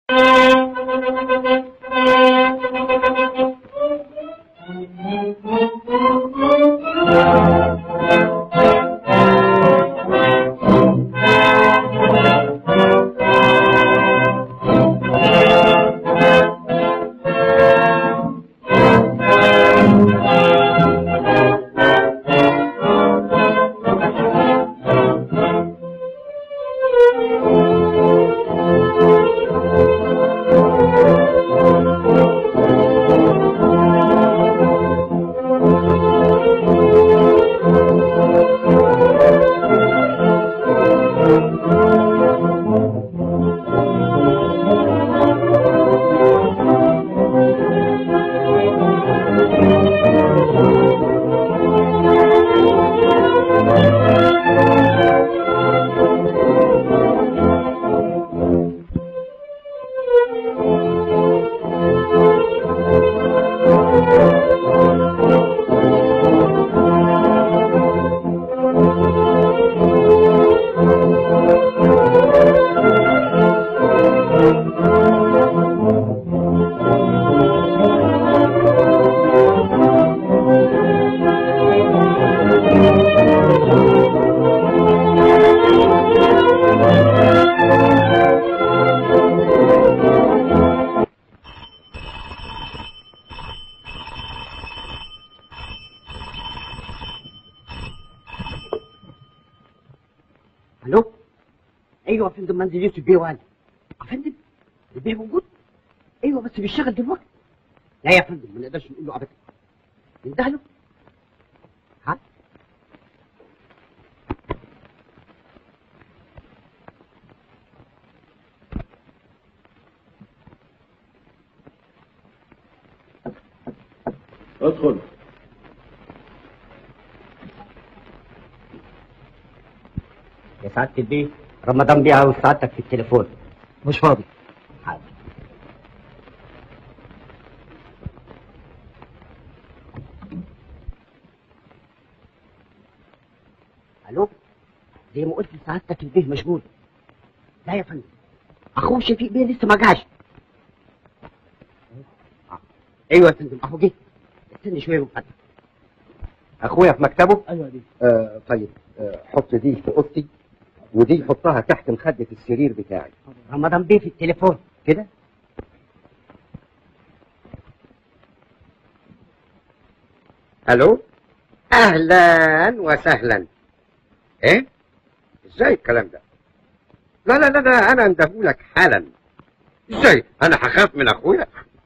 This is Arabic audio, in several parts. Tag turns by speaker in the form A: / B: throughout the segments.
A: الو، ايوه يا فندم، منزل يوسف بيه والي. يا فندم البيه موجود؟ ايوه بس بيشتغل دلوقتي. لا يا فندم ما نقدرش نقول له ابدا. ننده له. ها؟
B: ادخل.
A: يا سعادة البيه، رمضان بيه عاوز سعادتك في التليفون.
B: مش فاضي.
A: حاضر. الو، زي ما قلت لسعادتك البيه مشغول. لا يا فندم، اخوه شفيق بيه لسه ما جاش. ايوه يا فندم اهو جه. استني شويه من فضلك.
B: اخويا في مكتبه؟
C: ايوه دي.
B: طيب، حط دي في اوضتي ودي حطها تحت مخدة السرير بتاعي.
A: رمضان بيه في التليفون.
B: كده؟ الو، اهلا وسهلا. ايه؟ ازاي الكلام ده؟ لا لا لا لا، انا اندهولك حالا. ازاي انا هخاف من اخويا؟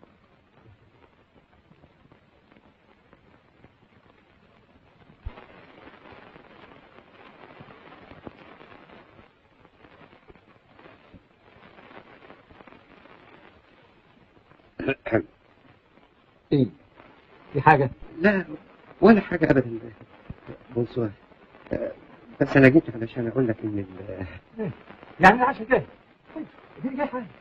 C: ايه؟ في حاجة؟
B: لا ولا حاجة ابدا. بونسوار. بس انا جيت علشان اقول لك ان
C: يعني عشان كده. طيب دي جاي حاجة.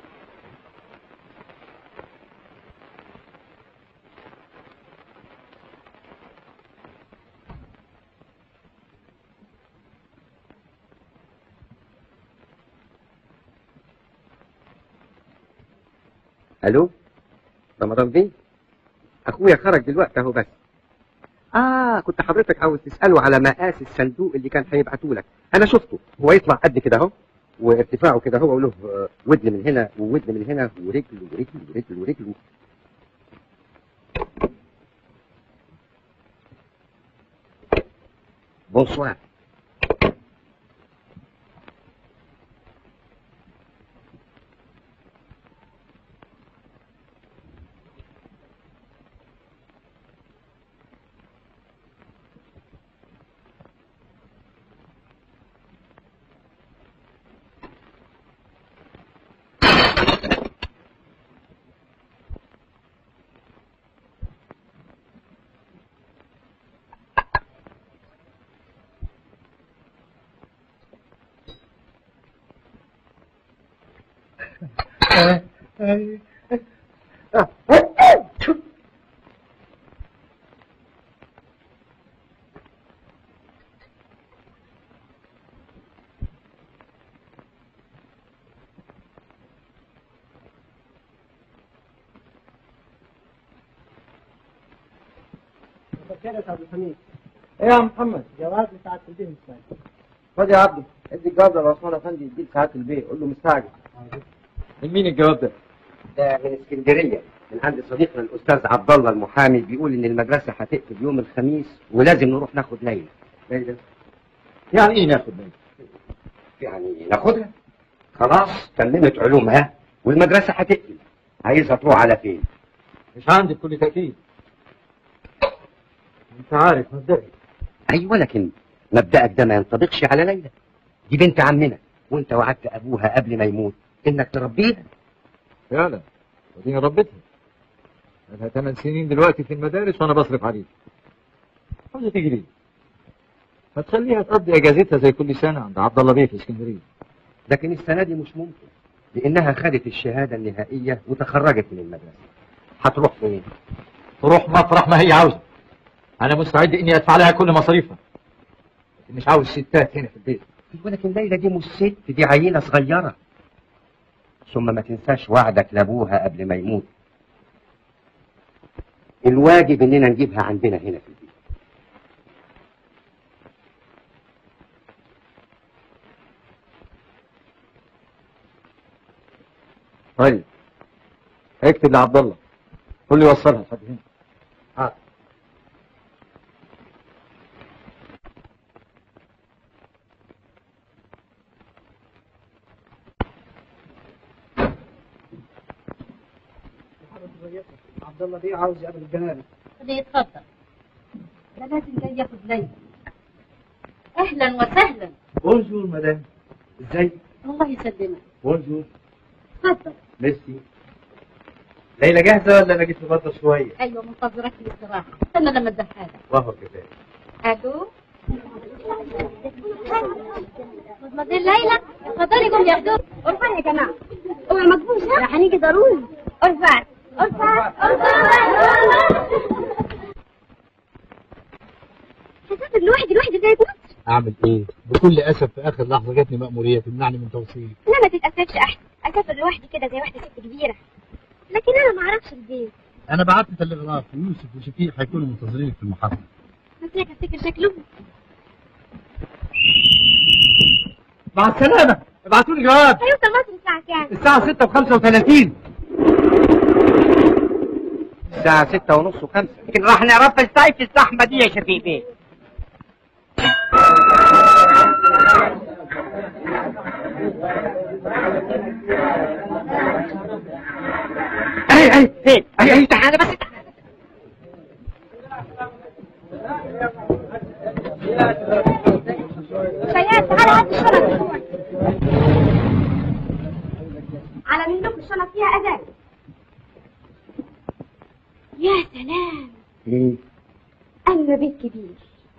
B: الو، رمضان بيه، اخويا خرج دلوقتي اهو. بس كنت حضرتك عاوز تساله على مقاس الصندوق اللي كان هيبعته لك. انا شفته، هو يطلع قد كده اهو، وارتفاعه كده هو، وله ودن من هنا وودن من هنا ورجل ورجل ورجل ورجل. بونسوار.
D: خير يا عبد الحميد.
C: ايه يا عم محمد؟
D: جواز لساعة البيت مستعجل.
C: خد يا عبده، ادي الجواب ده لعثمان افندي يديك ساعات البيت، قول له مستعجل. من مين الجواب ده؟
B: ده من اسكندريه، من عند صديقنا الاستاذ عبد الله المحامي، بيقول ان المدرسه هتقفل يوم الخميس ولازم نروح ناخد ليله.
C: ليلى؟ يعني ايه ناخد ليلى؟
B: يعني ناخدها خلاص، تممت علومها والمدرسه هتقفل، عايزها تروح على فين؟
C: مش عندي بكل تأكيد. انت عارف مبدئي.
B: ايوه، لكن مبدأك ده ما ينطبقش على ليلى، دي بنت عمنا، وانت وعدت ابوها قبل ما يموت انك تربيها.
C: فعلا، وديني ربيتها. لها 8 سنين دلوقتي في المدارس وانا بصرف عليها. عاوزة تيجي ليه؟ ما تخليها تقضي اجازتها زي كل سنه عند عبد الله بيه في اسكندريه.
B: لكن السنه دي مش ممكن، لانها خدت الشهاده النهائيه وتخرجت من المدرسه. هتروح فين؟
C: تروح مطرح ما هي عاوزه. انا مستعد اني ادفع لها كل مصاريفها، لكن مش عاوز ستات هنا في البيت.
B: ولكن ليلى دي مش ست، دي عيله صغيره. ثم ما تنساش وعدك لابوها قبل ما يموت. الواجب اننا نجيبها عندنا هنا في البيت.
C: طيب اكتب لعبد الله، قول لي وصلها لحد هنا.
D: عبد الله بيه عاوز يقابل الجنابي.
E: خليه يتفضل. ده لازم جاي ياخد ليلى. اهلا وسهلا.
C: بونجور مدام. ازاي؟
E: الله يسلمك.
C: بونجور.
E: اتفضل.
C: ميرسي. ليلى جاهزه ولا انا جيت مبطل شويه؟
E: ايوه منتظرك في الاستراحه، استنى لما ادخلك.
C: وهو كذلك.
E: الو. مدمزيل ليلى اتفضلي قومي ياخدوك. ارفعي يا جماعه. اوعي مكبوسه. راح هنيجي ضروري. ارفعي ارفعي ارفعي. هسافر لوحدي زي كنت.
F: اعمل ايه؟ بكل اسف في اخر لحظه جاتني مأموريه تمنعني من توصيلي.
E: لا ما تتأسفش احسن، اسافر لوحدي كده زي واحده ست كبيره. لكن انا ما اعرفش البيت.
F: انا بعت تلغراف ويوسف وشفيق هيكونوا منتظرينك في المحطه.
E: هسيبك افتكر شكلهم.
C: مع السلامه، ابعتوا لي جواب.
E: هيوصل مصر الساعه كام؟
C: الساعه 6:35.
B: الساعه 6:30 و5.
A: لكن راح نعرف ازاي في الزحمه دي يا شفيق بيه؟ اي تعالى بس.
E: شياد تعالى هات الشنط. على مهلكم الشنط فيها اذان. يا سلام.
B: ايه؟
E: اما بيت كبير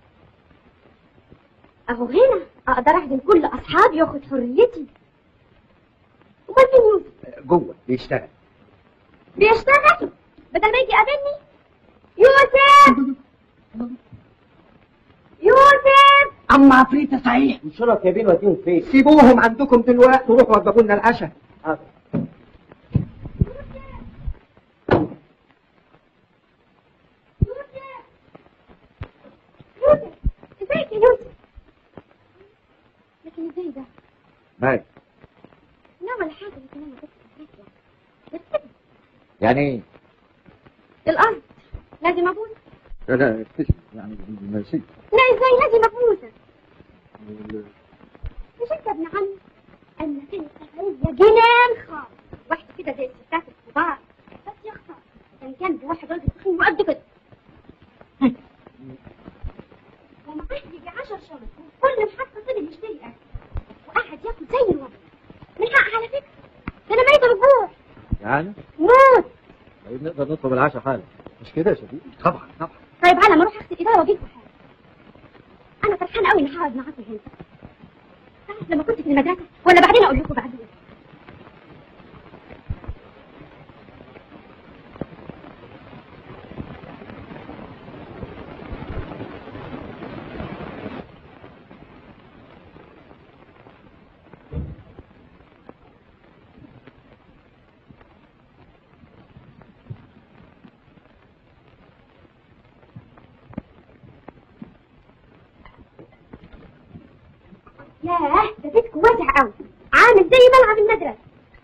E: اهو هنا اقدر اخدم كل اصحابي واخد حريتي. امال فين يوسف؟
B: جوه بيشتغل.
E: بيشتغل بدل ما يجي يقابلني. يوسف يوسف.
A: اما عفريته صحيح.
C: والشنط جايبين وديهم فين؟
B: سيبوهم عندكم دلوقتي وروحوا وجبوا لنا العشاء.
E: يوسف ازيك يا يوسف؟ لكن ازاي ده؟
C: مالك؟
E: لا ولا حاجه، لكن انا بس
C: يعني ايه؟
E: الارض لازم ابوس.
C: لا يعني ماشي.
E: لا ازاي لازم ابوسك؟ مش انت ابن عمي؟ انا كانت سفريه جنان خالص، واحد كده زي الستات الكبار، بس يا خساره كان جنبي واحد راجل تخين وقد كده ومعاه يجي 10 شنط، وكل محطه فضل يشتري اكل وقعد ياكل زي الوضع. من حق على فكره، ده انا ميته بالجوع.
C: يعني؟
E: موت.
C: طيب نقدر نطلب العشاء حالا، مش كده يا شفيق؟
B: طبعا.
E: طيب على ما اروح اغسل ايديا واجيبكم حاجه. انا فرحانه قوي اني هقعد معاكم هنا. تعرف لما كنت في المدرسه ولا بعدين اقول لكم بعدين؟ ياه ده بيتكم واسع قوي، عامل زي ملعب المدرسة.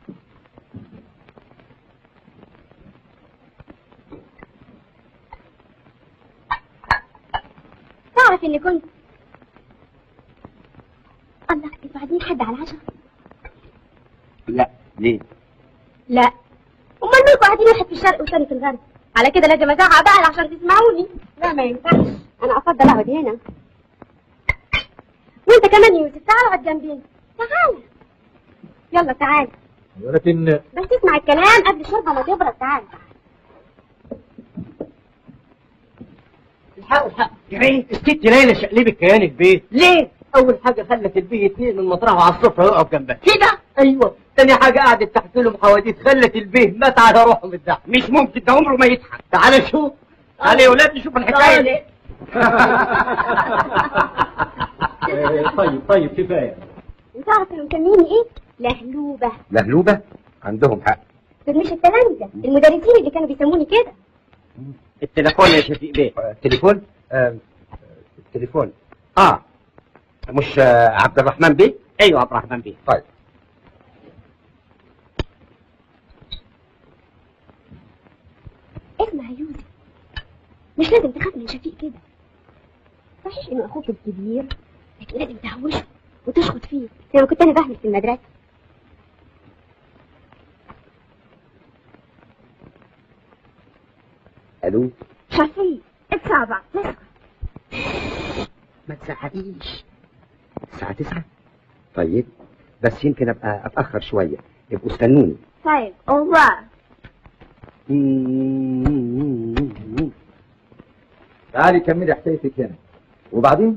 E: تعرف اني كنت الله انتوا عايزين حد على العشاء؟
A: لا ليه؟
E: لا امال مالكوا قاعدين واحد في الشرق والثاني في الغرب؟ على كده لازم ازعق بقى عشان تسمعوني. لا ما ينفعش، انا افضل اقعد هنا. وانت كمان يوسف تعال اقعد جنبي. تعال يلا تعال،
C: ولكن
E: بس اسمع الكلام قبل الشوربه ما تبرد. تعال
A: الحق يا بنت الست ليلى شقلبت كيان البيت. ليه؟ اول حاجه خلت البيه يتنقل من مطرحه على السفره ويقف جنبها كده. ايوه. تاني حاجه قعدت تحكي لهم حواديت خلت البيه مات على روحه من الضحك. مش ممكن، ده عمره ما يضحك. تعالى شوف، تعالى يا ولاد نشوف الحكايه دي. طيب كفايه.
E: وتعرف انهم مسميني ايه؟ لهلوبه.
B: لهلوبه؟ عندهم حق.
E: دول مش التلامذه، المدرسين اللي كانوا بيسموني كده.
A: التليفون يا شفيق بيه.
B: التليفون؟ التليفون مش عبد الرحمن بيه؟
A: ايوه عبد الرحمن بيه.
B: طيب
E: اسمع يا يوسف، مش لازم تخاف من شفيق كده. صحيح انه اخوك الكبير، لكن لازم تهوشه وتشخط فيه زي ما كنت انا بعمل في المدرسه.
B: الو
E: شفيق الساعه 4 تسكت.
B: ما تزعقيش. الساعة 9؟ طيب بس يمكن ابقى اتأخر شوية، ابقوا استنوني.
E: طيب اوفر.
C: تعالي كملي حكايتك هنا وبعدين.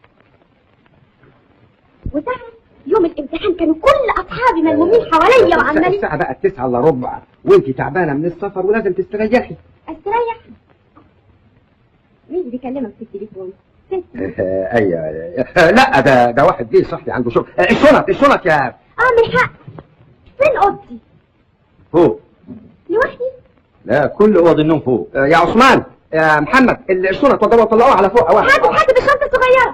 E: وتعرف يوم الامتحان كانوا كل اصحابي ملمومين حواليا وعمالين.
B: الساعة بقى 9 الا ربع وانتي تعبانة من السفر ولازم تستريحي.
E: استريح؟ مين اللي بيكلمك في التليفون؟
B: ايوه لا ده واحد جه صاحبي عنده شغل. الشنط يا
E: من حق. فين اوضتي؟
B: فوق.
E: لوحدي؟
B: لا كل اوض النوم فوق. يا عثمان يا محمد الشنط طلعوها على فوق.
E: هاتوا بالشنطه الصغيره.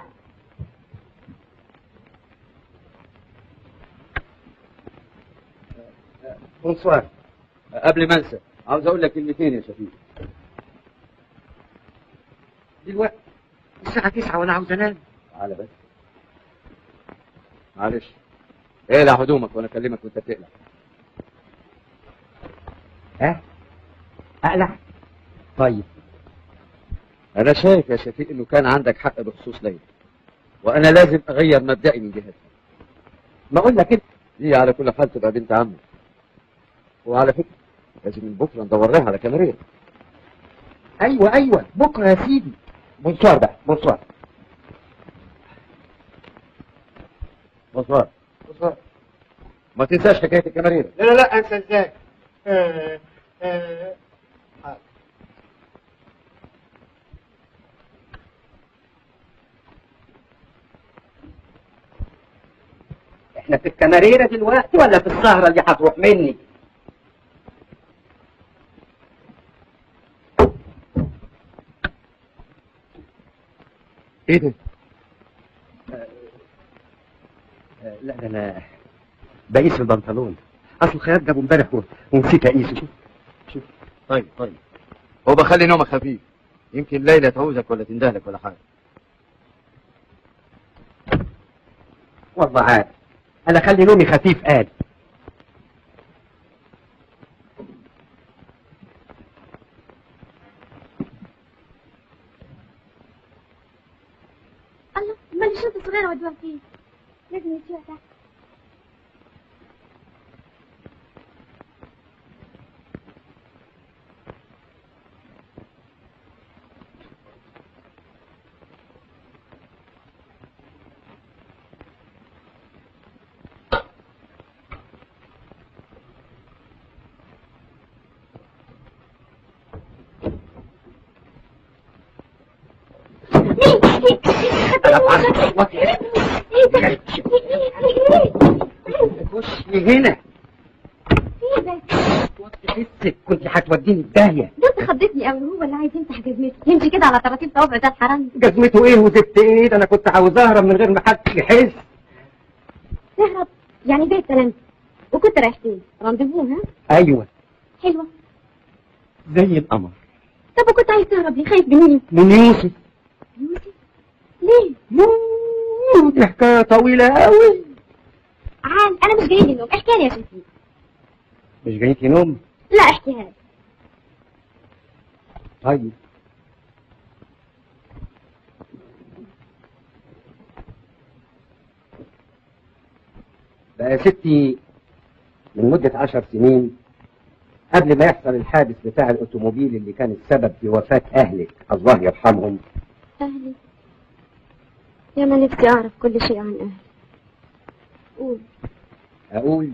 A: بونسوار. قبل ما انسى عاوز اقول لك كلمتين يا شفيق. دلوقتي الساعة 9 وانا عاوز انام.
C: تعالى بس معلش، اقلع هدومك وانا اكلمك وانت تقلع.
B: اقلع؟ طيب
C: انا شايف يا شفيق انه كان عندك حق بخصوص ليلى، وانا لازم اغير مبدئي من جهتها.
B: ما اقول لك انت
C: دي على كل حال تبقى بنت عمي، وعلى فكره لازم من بكره ندور لها على كاميرا.
B: ايوه بكره يا سيدي. بونسوار بقى بونسوار.
C: ما تنساش حكايه الكاميرا.
D: لا انسى ازاي؟
A: احنا في الكاميريرا دلوقتي ولا في السهرة اللي هتروح مني؟
C: ايه ده؟
B: لا ده انا بقيس البنطلون، اصل الخياط جابه امبارح ونسيت اقيسه. شوف.
C: طيب هو بخلي نومك خفيف، يمكن ليلى تعوزك ولا تندهلك ولا حاجه.
B: والله عاد انا خلي نومي خفيف. قال
E: الله، امال الشنطه الصغيره ودوها فين؟ لازم نسيبها تحت.
B: خشي هنا. حسك كنت هتوديني الداهيه.
E: ده انت خضتني قوي. هو اللي عايز يمسح جزمته يمشي كده على طراطيف صوابعه زي الحرامي.
B: جزمته ايه وزبت ايه؟ ده انا كنت عاوز اهرب من غير ما حد يحس.
E: تهرب يعني بيت سلامتك. وكنت رايح فين؟ رانديفو ها؟
B: ايوه
E: حلوة.
B: زي القمر.
E: طب وكنت عايز تهرب ليه؟ خايف مني؟
B: من يوسف.
E: يوسف؟ ليه؟
B: دي حكايه طويله قوي.
E: عال انا مش جايلي نوم، احكي لي يا شفيق.
B: مش جايكي نوم؟
E: لا احكيها لي.
B: طيب بقى يا ستي، من مدة 10 سنين قبل ما يحصل الحادث بتاع الأوتوموبيل اللي كان السبب في وفاة أهلك الله يرحمهم.
E: أهلي؟ يا ما نفسي أعرف كل شيء عن أهلي. قول.
B: أقول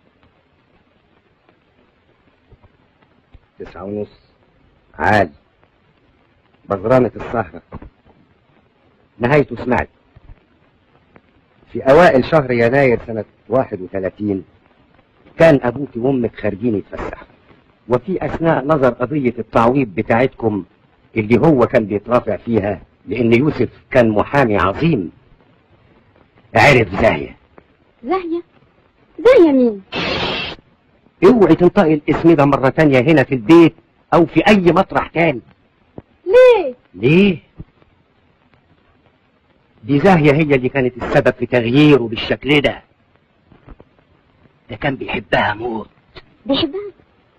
B: 9:30 عالي بزرامة الصحراء. نهايته سمعت في أوائل شهر يناير سنة 31 كان أبوك وأمك خارجين يتفسحوا، وفي أثناء نظر قضية التعويض بتاعتكم اللي هو كان بيترافع فيها لأن يوسف كان محامي عظيم، عرف زاهية.
E: زاهية؟ زاهية مين؟
B: اوعي تنطقي الاسم ده مرة تانية هنا في البيت أو في أي مطرح تاني.
E: ليه؟
B: ليه؟ دي زاهية هي اللي كانت السبب في تغييره بالشكل ده. ده كان بيحبها موت.
E: بيحبها؟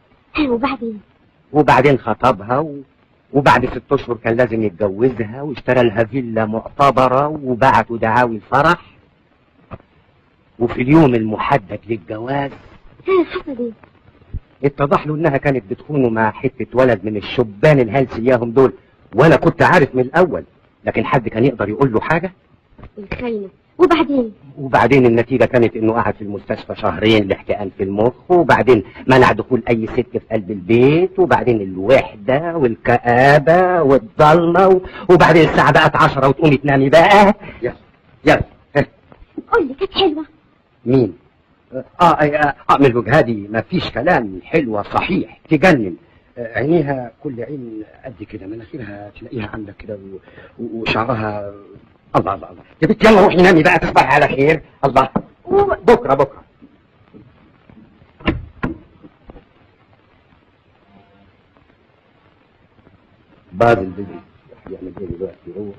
B: وبعدين خطبها وبعد 6 أشهر كان لازم يتجوزها واشترى لها فيلا معتبرة وبعتوا دعاوي الفرح، وفي اليوم المحدد للجواز
E: حصل ايه؟
B: اتضح له انها كانت بتخونه مع حتة ولد من الشبان الهلس اياهم دول، وانا كنت عارف من الاول، لكن حد كان يقدر يقول له حاجة؟
E: الخاينة. وبعدين
B: النتيجة كانت انه قعد في المستشفى 2 شهر لاحتقان في المخ، وبعدين منع دخول اي ست في قلب البيت، وبعدين الوحدة والكآبة والضلمة، وبعدين الساعة بقت 10 وتقومي تنامي بقى. يلا
E: قول لي، كانت حلوة؟
B: مين؟ من الوجهة دي مفيش كلام، حلوة صحيح تجنن. عينيها كل عين قد كده، مناخيرها تلاقيها عندك كده وشعرها الله الله الله. يا بنت يلا روحي نامي بقى، تصبحي على خير. الله بكره باظ البيبي يعمل ايه دلوقتي؟ يروح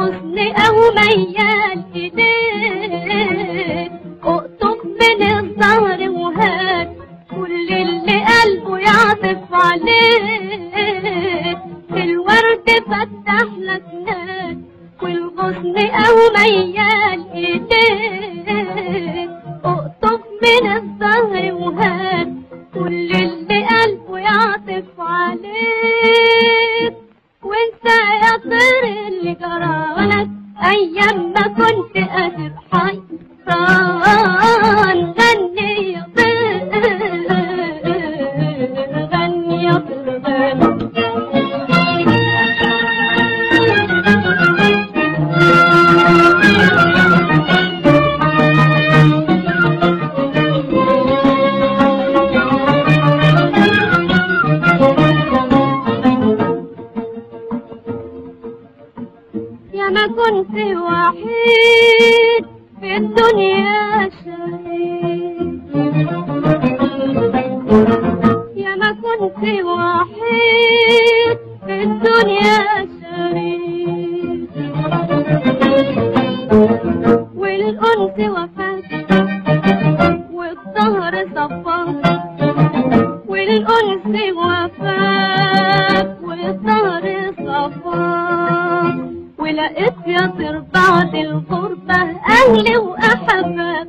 E: والغصن أو ميال إيديك، اقطف من الظهر وهات كل اللي قلبه يعطف عليك. الورد فتح لك ناس والغصن أو ميال إيديك، اقطف من الظهر وهات كل اللي قلبه يعطف عليك. وانت يا طير اللي جرالك ايام ما كنت قادر حيران. غني يا طير غني يا طير غني. يا ما كنت وحيد في الدنيا شهيد، يا ما كنت وحيد في الدنيا شهيد. والأنس وفاك والظهر صفاك، والأنس وفاك والظهر صفاك. ولقيت يا طير بعد الغربة أهلي وأحباب،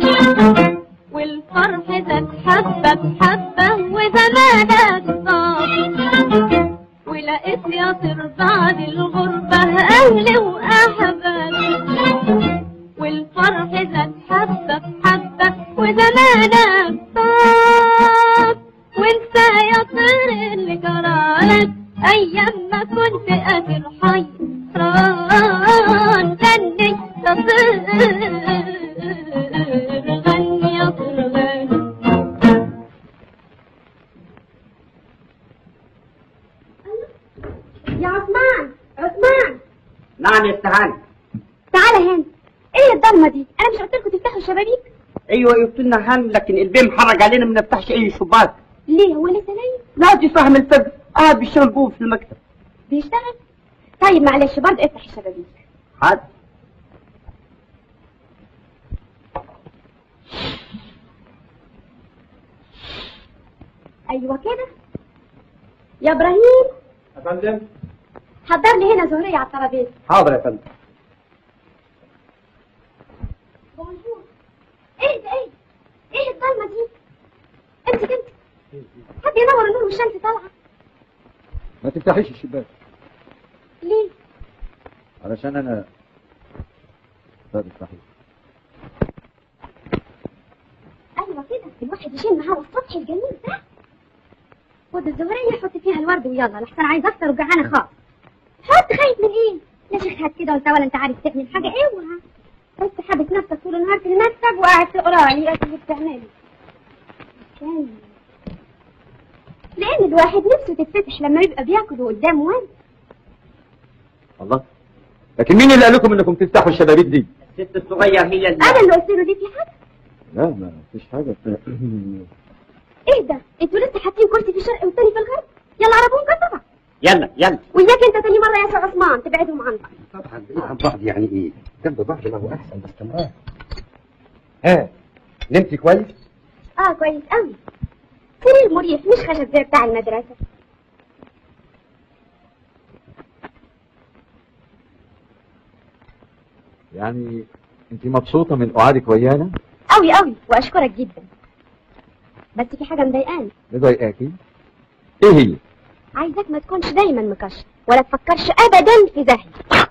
E: والفرح زاد حبة بحبة وزمانك طاب. ولقيت يا طير بعد الغربة أهلي وأحباب، والفرح زاد حبة بحبة وزمانك طاب. وانت يا طير اللي جرالك أيام ما كنت قادر حيران. غني يا طير غني يا طير غني.
G: يا عثمان عثمان.
A: نعم يا استهاني.
G: تعالى هنا. ايه الضلمه دي؟ انا مش قلت لكم تفتحوا الشبابيك؟
A: ايوه قلت لنا هان، لكن البيه محرج علينا ما نفتحش اي شباك.
G: ليه هو لسه نايم؟
A: لا دي فاهم الفجر قاعد بيشتغل جوه في المكتب.
G: بيشتغل؟ طيب معلش برضه افتح الشبابيك.
A: حاضر.
G: ايوه كده. يا ابراهيم.
B: يا فندم.
G: حضر لي هنا زهريه على الترابيزه.
B: حاضر يا فندم.
G: بونجور. ايه ده ايه؟ ايه الضلمه دي؟ انت حد ينور النور والشمس طالعه.
C: ما تفتحيش الشباك.
G: ليه؟
C: علشان انا طيب افتحيه.
G: ايوه كده الواحد يشيل معاه السطح الجميل ده. خد الزهريه حط فيها الورد ويلا لحسن عايز افطر وجعانه خالص. حط خايف من ايه؟ لا شيخ هات كده وانت ولا انت عارف تعمل حاجه. اوعى بس حابس نفسك طول النهار في المكتب وقاعد تقرا لي ايه اللي بتعمله. لان الواحد نفسه تتفتح لما يبقى بياكل قدامه وانت.
C: الله، لكن مين اللي قال لكم انكم تفتحوا الشبابيك دي؟
A: الست الصغير هي اللي
G: انا اللي قلت له دي في حاجه؟
C: لا ما فيش حاجه.
G: ايه ده؟ انتوا لسه حاطين كرسي في الشرق والتاني في الغرب؟ يلا عربون طبعا.
A: يلا يلا.
G: وياك انت تاني مره يا سي عثمان تبعدهم عن بعض.
B: طبعا بعيد عن بعض يعني ايه؟ جنب بعض ما هو احسن باستمرار. نمتي كويس؟
G: كويس قوي. سرير مريح مش خشب زي بتاع المدرسه.
C: يعني انت مبسوطه من قعدك ويانا؟
G: قوي قوي واشكرك جدا. بس في حاجه مضايقاني.
C: مضايقاكي؟ ايه هي؟
G: عايزك ما تكونش دايما مكشر ولا تفكرش ابدا في زهي.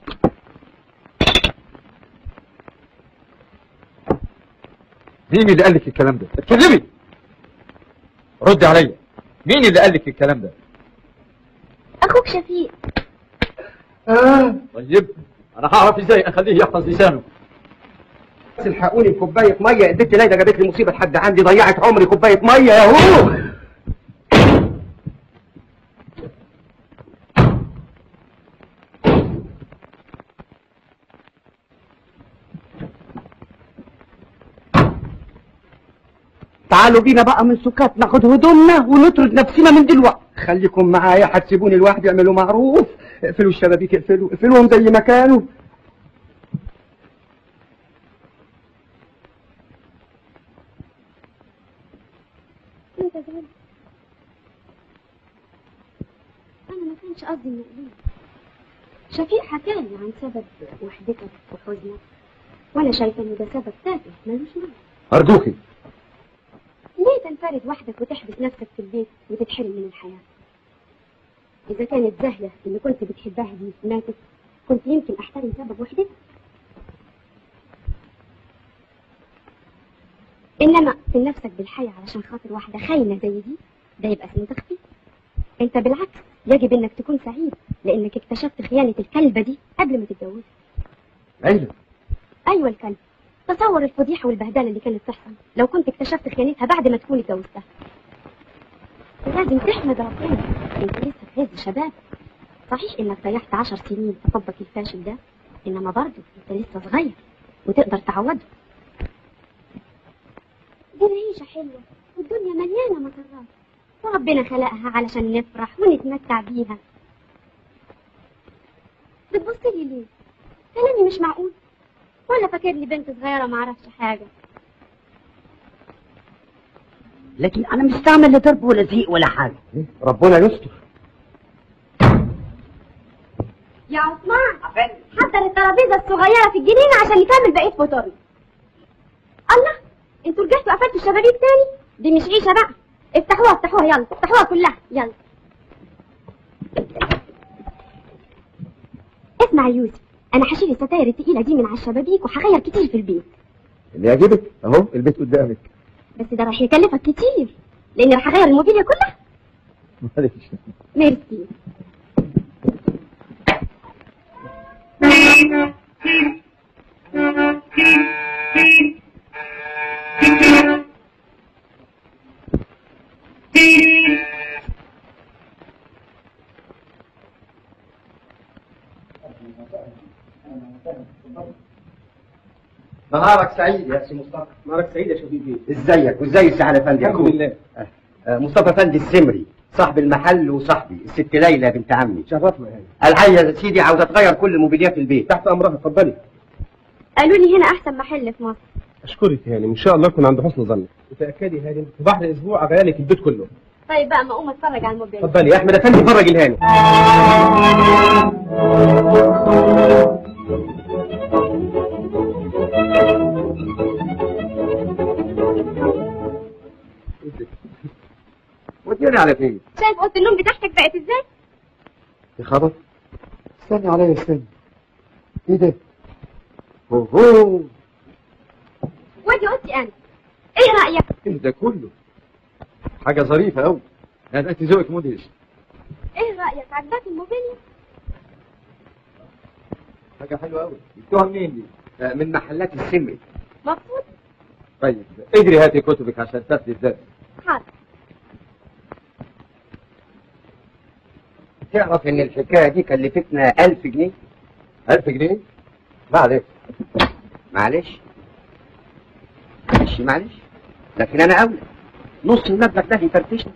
C: مين اللي قال لك الكلام ده؟ اتكلمي. ردي عليا. مين اللي قال لك الكلام ده؟
G: اخوك شفيق.
C: طيب انا هعرف ازاي اخليه يحفظ لسانه.
B: بس الحقوني بكوبايه ميه، اديت ليلى جابت لي مصيبه لحد عندي، ضيعت عمري كوبايه ميه يا هو. تعالوا بينا بقى من سكات ناخد هدومنا ونطرد نفسنا من دلوقتي. خليكم معايا، هتسيبوني لوحدي؟ اعملوا معروف، اقفلوا الشبابيك، اقفلوهم زي ما كانوا.
G: كانش قصدي اني اقول. شفيق حكالي عن سبب وحدتك وحزنك، وانا شايفه ان ده سبب تافه ملوش معنى.
C: ارجوكي.
G: ليه تنفرد وحدك وتحبس نفسك في البيت وتتحرم من الحياه؟ اذا كانت زهله اللي كنت بتحبها دي ماتت، كنت يمكن احترم سبب وحدتك. انما تقتل نفسك بالحياه علشان خاطر واحده خاينه زي دي، ده يبقى اسمه تخفيف. انت بالعكس يجب انك تكون سعيد لانك اكتشفت خيانه الكلبه دي قبل ما تتجوزها.
C: ليلى.
G: ايوه الكلب. تصور الفضيحه والبهدله اللي كانت تحصل لو كنت اكتشفت خيانتها بعد ما تكون اتجوزتها. لازم تحمد ربنا، انت لسه في عز شباب. صحيح انك ضيعت 10 سنين في حبك الفاشل ده، انما برضه انت لسه صغير وتقدر تعوضه. دي العيشه حلوه والدنيا مليانه مسرات، وربنا خلقها علشان نفرح ونتمتع بيها. بتبصلي ليه؟ كلامي مش معقول؟ ولا فاكرني بنت صغيره ما اعرفش حاجه؟
A: لكن انا مستعمل لا ضرب ولا زيق ولا حاجه.
B: ربنا يستر.
G: يا عثمان حضر الترابيزه الصغيره في الجنينه عشان نكمل بقيه فطورنا. الله، انتوا رجعتوا قفلتوا الشبابيك تاني؟ دي مش عيشه بقى. افتحوها افتحوها يلا، افتحوها كلها يلا. اسمع يا يوسف، انا هشيل الستاير التقيله دي من على الشبابيك وهغير كتير في البيت.
C: اللي يعجبك اهو البيت قدامك.
G: بس ده راح يكلفك كتير لاني راح اغير الموبيليا كلها.
C: معلش.
G: ميرسي.
B: نهارك سعيد يا سي مصطفى.
D: نهارك سعيد يا شفيق.
B: ازيك وازاي السعاده يا فندم؟
D: الحمد لله.
B: مصطفى فندي السمري، صاحب المحل وصاحبي الست ليلى بنت عمي.
D: شرفنا يعني.
B: الحقيقه يا سيدي عاوزه تغير كل موبيليات البيت.
D: تحت امرها، اتفضلي.
G: قالوا لي هنا احسن محل في مصر.
D: اشكرك يعني، ان شاء الله اكون عند حسن ظنك. وتاكدي هانم في بعد اسبوع اغير لك البيت كله.
G: طيب بقى ما اقوم اتفرج على الموبيل.
D: اتفضلي يا احمد افندي، فرج الهانم.
B: وديني على فين؟
G: شايف اوضه النوم بتاعتك بقت ازاي؟
B: يا خبر، استني عليا استني. ايه ده؟ اوهو،
G: ودي اوضتي انا. ايه رايك؟
C: ايه ده كله؟ حاجه ظريفه قوي. يعني انت ذوقك مدهش.
G: ايه رايك؟ عجبك الموبيليا؟
C: حاجه حلوه قوي. جبتوها منين دي؟
B: من محلات السمري.
G: مبسوط؟
C: طيب اجري هاتي كتبك عشان تاخدي الدرس.
G: حاضر.
B: تعرف ان الحكايه دي كلفتنا 1000 جنيه؟
C: 1000 جنيه؟ معلش.
B: معلش معلش، لكن انا اولى. نص المبلغ ده يفرفشني.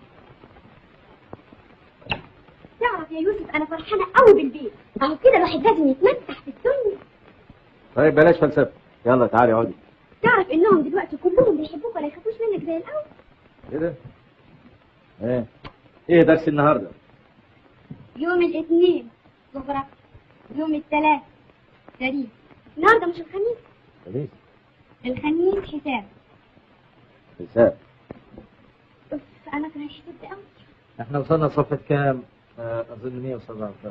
G: تعرف يا يوسف انا فرحانه قوي بالبيت، اهو كده الواحد لازم يتمتع في الدنيا.
C: طيب بلاش فلسفه، يلا تعالي اقعدي.
G: تعرف انهم دلوقتي كلهم بيحبوك ولا يخافوش منك زي الاول؟
C: كده؟ ايه درس النهارده؟
G: يوم الاثنين جغرافيا، يوم الثلاث تاريخ. النهارده مش الخميس؟
C: خميس.
G: الخميس حساب.
C: حساب.
G: اوف انا كنت حساب قوي.
C: احنا وصلنا صفحه كام؟ اظن 117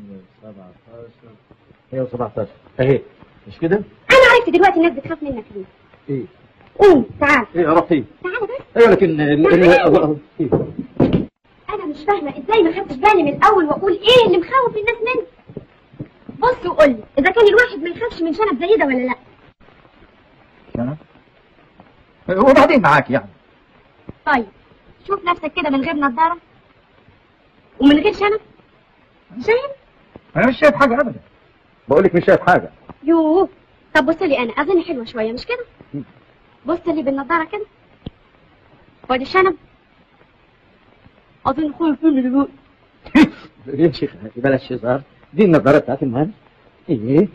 C: 117 اهي، مش كده؟
G: انا عرفت دلوقتي الناس بتخاف منك ليه.
C: ايه؟
G: قوم تعال.
C: ايه اروح فين؟
G: تعال بس.
C: ايوه لكن
G: إيه؟ انا مش فاهمه ازاي ما خدتش بالي من الاول واقول ايه اللي مخوف الناس مني. بص وقول لي اذا كان الواحد ما يخافش من شنب زي ده ولا لا.
C: شنب؟ وبعدين معاك يعني.
G: طيب شوف نفسك كده من غير نظاره ومن غير شنب. شايف؟
C: انا مش شايف حاجه ابدا. بقول لك مش شايف حاجه.
G: يوه، طب بص لي انا اظن حلوه شويه مش كده؟ بص لي بالنظاره كده. وادي الشنب. اظن خايف مني دلوقتي.
C: يا شيخ بلاش هزار، دي النظاره بتاعت المهم. ايه؟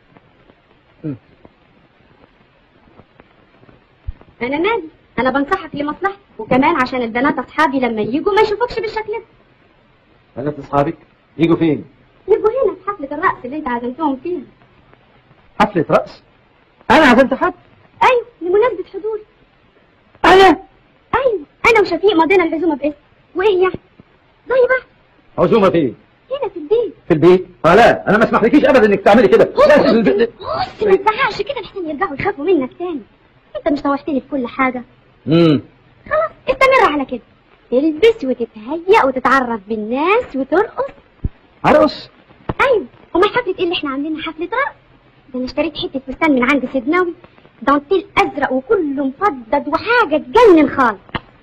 G: انا مالي، انا بنصحك لمصلحتك وكمان عشان البنات اصحابي لما يجوا ما يشوفوكش بالشكل ده.
C: بنات اصحابك؟ يجوا فين؟
G: يبقوا هنا في حفلة الرقص اللي انت عزمتهم فيها.
C: حفلة رقص؟ أنا عزمت حد؟
G: ايوه لمناسبة حضوري.
C: أنا؟
G: ايوه انا وشفيق مضينا العزومة باسم. وايه يعني؟ طيب
C: عزومة فين؟
G: هنا في البيت.
C: في البيت؟ لا أنا ما اسمحلكيش أبدا إنك تعملي كده.
G: بص ما تزعقش كده لحسن يرجعوا يخافوا منك تاني. انت مش طوحتني في كل حاجة. خلاص استمر على كده. تلبس وتتهيأ وتتعرف بالناس وترقص.
C: أرقص؟
G: ايوه وما حفلة ايه اللي احنا عاملينها حفلة رقص؟ ده انا اشتريت حتة فستان من عند سيدناوي دانتيل ازرق وكله مفضد وحاجة تجنن خالص.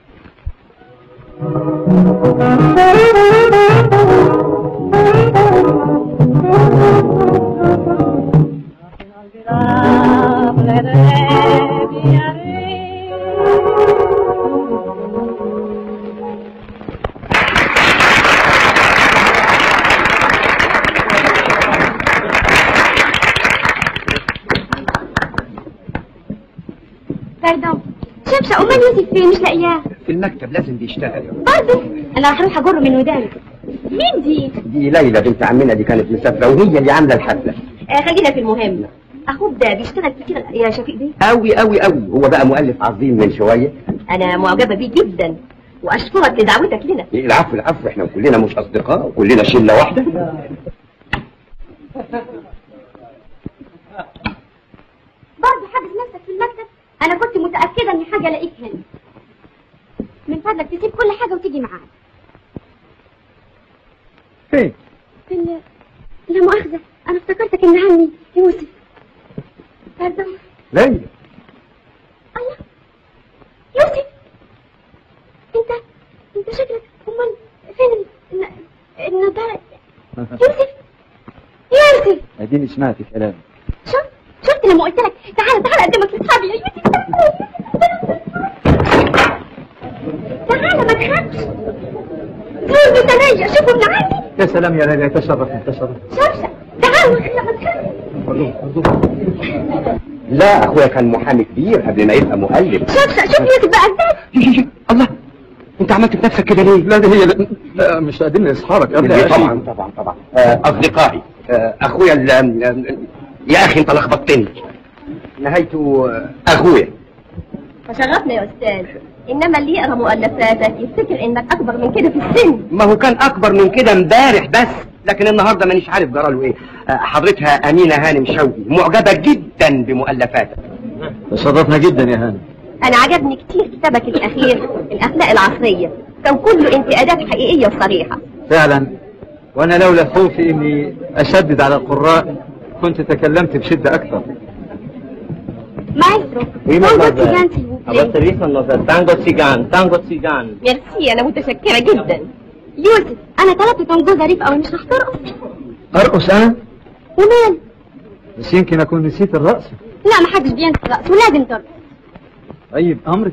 G: باردون شمشة امال يوسف فين؟ مش لاقياه.
B: في المكتب لازم بيشتغل.
G: برضه انا راح اروح اجره من وداني. مين دي؟
B: دي ليلى بنت عمنا دي كانت مسافره وهي اللي عامله الحفله.
G: خلينا في المهم. اخوك ده بيشتغل كتير يا شفيق بيه؟
B: قوي قوي قوي، هو بقى مؤلف عظيم من شويه.
G: انا معجبه بيه جدا واشكرك لدعوتك لنا.
B: العفو العفو، احنا كلنا مش اصدقاء وكلنا شله واحده.
G: برضه حابس نفسك في المكتب؟ انا كنت متاكده اني حاجه الاقيك هنا. من فضلك تسيب كل حاجه وتيجي معانا.
C: فين؟
G: لا مؤاخذه انا افتكرتك ان عمي يوسف. باردون.
C: ليلى.
G: الله يوسف انت شكلك امال فين النضاره؟ يوسف
C: اديني سمعت كلامي.
G: شفت لما قلت لك تعال اقدمك لاصحابي يا يوسف. تعال ما تخافش. دول بتناجي شوفوا ابن عمي.
C: يا سلام يا ليلى، تشرف.
G: شمشة تعال ما تخافش.
B: لا اخويا كان محامي كبير قبل ما يبقى مؤلف.
G: شمشة شوف يوسف بقى ازاي.
B: الله، انت عملت في نفسك كده ليه؟
C: لا دي هي لا مش قادرين لاصحابك
B: طبعا اصدقائي. اخويا يا اخي انت لخبطتني. نهايته اخويا.
G: فشرفنا يا استاذ. انما اللي يقرا مؤلفاتك يفتكر انك اكبر من كده في السن.
B: ما هو كان اكبر من كده امبارح بس، لكن النهارده مانيش عارف جراله ايه. حضرتها امينه هانم شوقي معجبه جدا بمؤلفاتك.
C: تشرفنا جدا يا هانم.
G: انا عجبني كتير كتابك الاخير الاخلاق العصريه، كان كله انتقادات حقيقيه وصريحه.
C: فعلا، وانا لولا خوفي اني اشدد على القراء كنت تكلمت بشده اكثر.
G: مايسترو
A: تانجو سيجان.
G: ميرسي انا متشكره جدا. يوسف انا طلبت تانجو ظريف قوي، مش هترقص؟
C: ارقص انا؟
G: ومال؟
C: بس يمكن اكون نسيت الرقص.
G: لا محدش بينسى الرقص ولازم ترقص.
C: طيب امرك.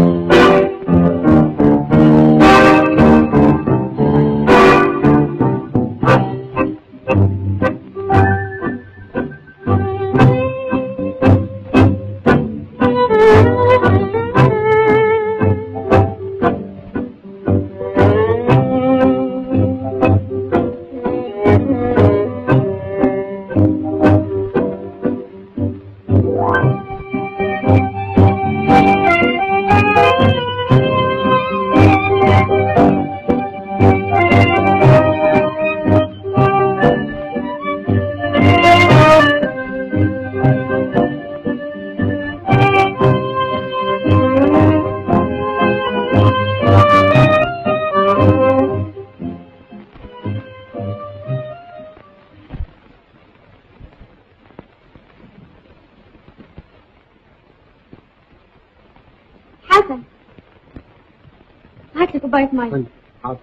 G: حسن هات لي كوبايه ميه.
D: حاضر.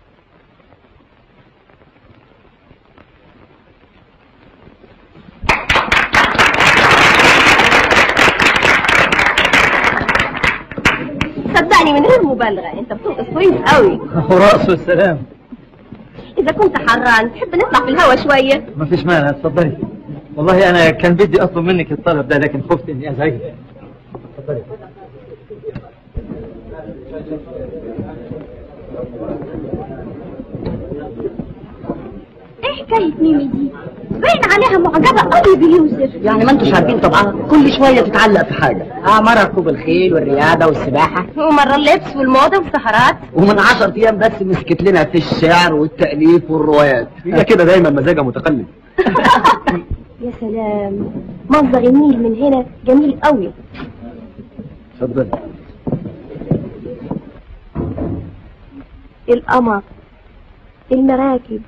G: صدقني من غير مبالغه انت بترقص كويس قوي.
C: ورقص والسلام.
G: اذا كنت حران تحب نطلع في الهوا شويه؟
C: ما فيش مانع، اتفضلي. والله انا كان بدي اطلب منك الطلب ده لكن خفت اني ازعجك. اتفضلي.
G: حكاية ميمي دي؟ باين عليها معجبة قوي بيوسف.
A: يعني ما انتوش عارفين طبعا، كل شوية تتعلق في حاجة. مرة ركوب الخيل والرياضة والسباحة،
G: ومرة اللبس والموضة والسهرات،
A: ومن 10 أيام بس مسكت لنا في الشعر والتأليف والروايات.
B: هي كده دايما مزاجها متقلب.
G: يا سلام، منظر النيل من هنا جميل قوي.
B: اتفضل.
G: القمر، المراكب.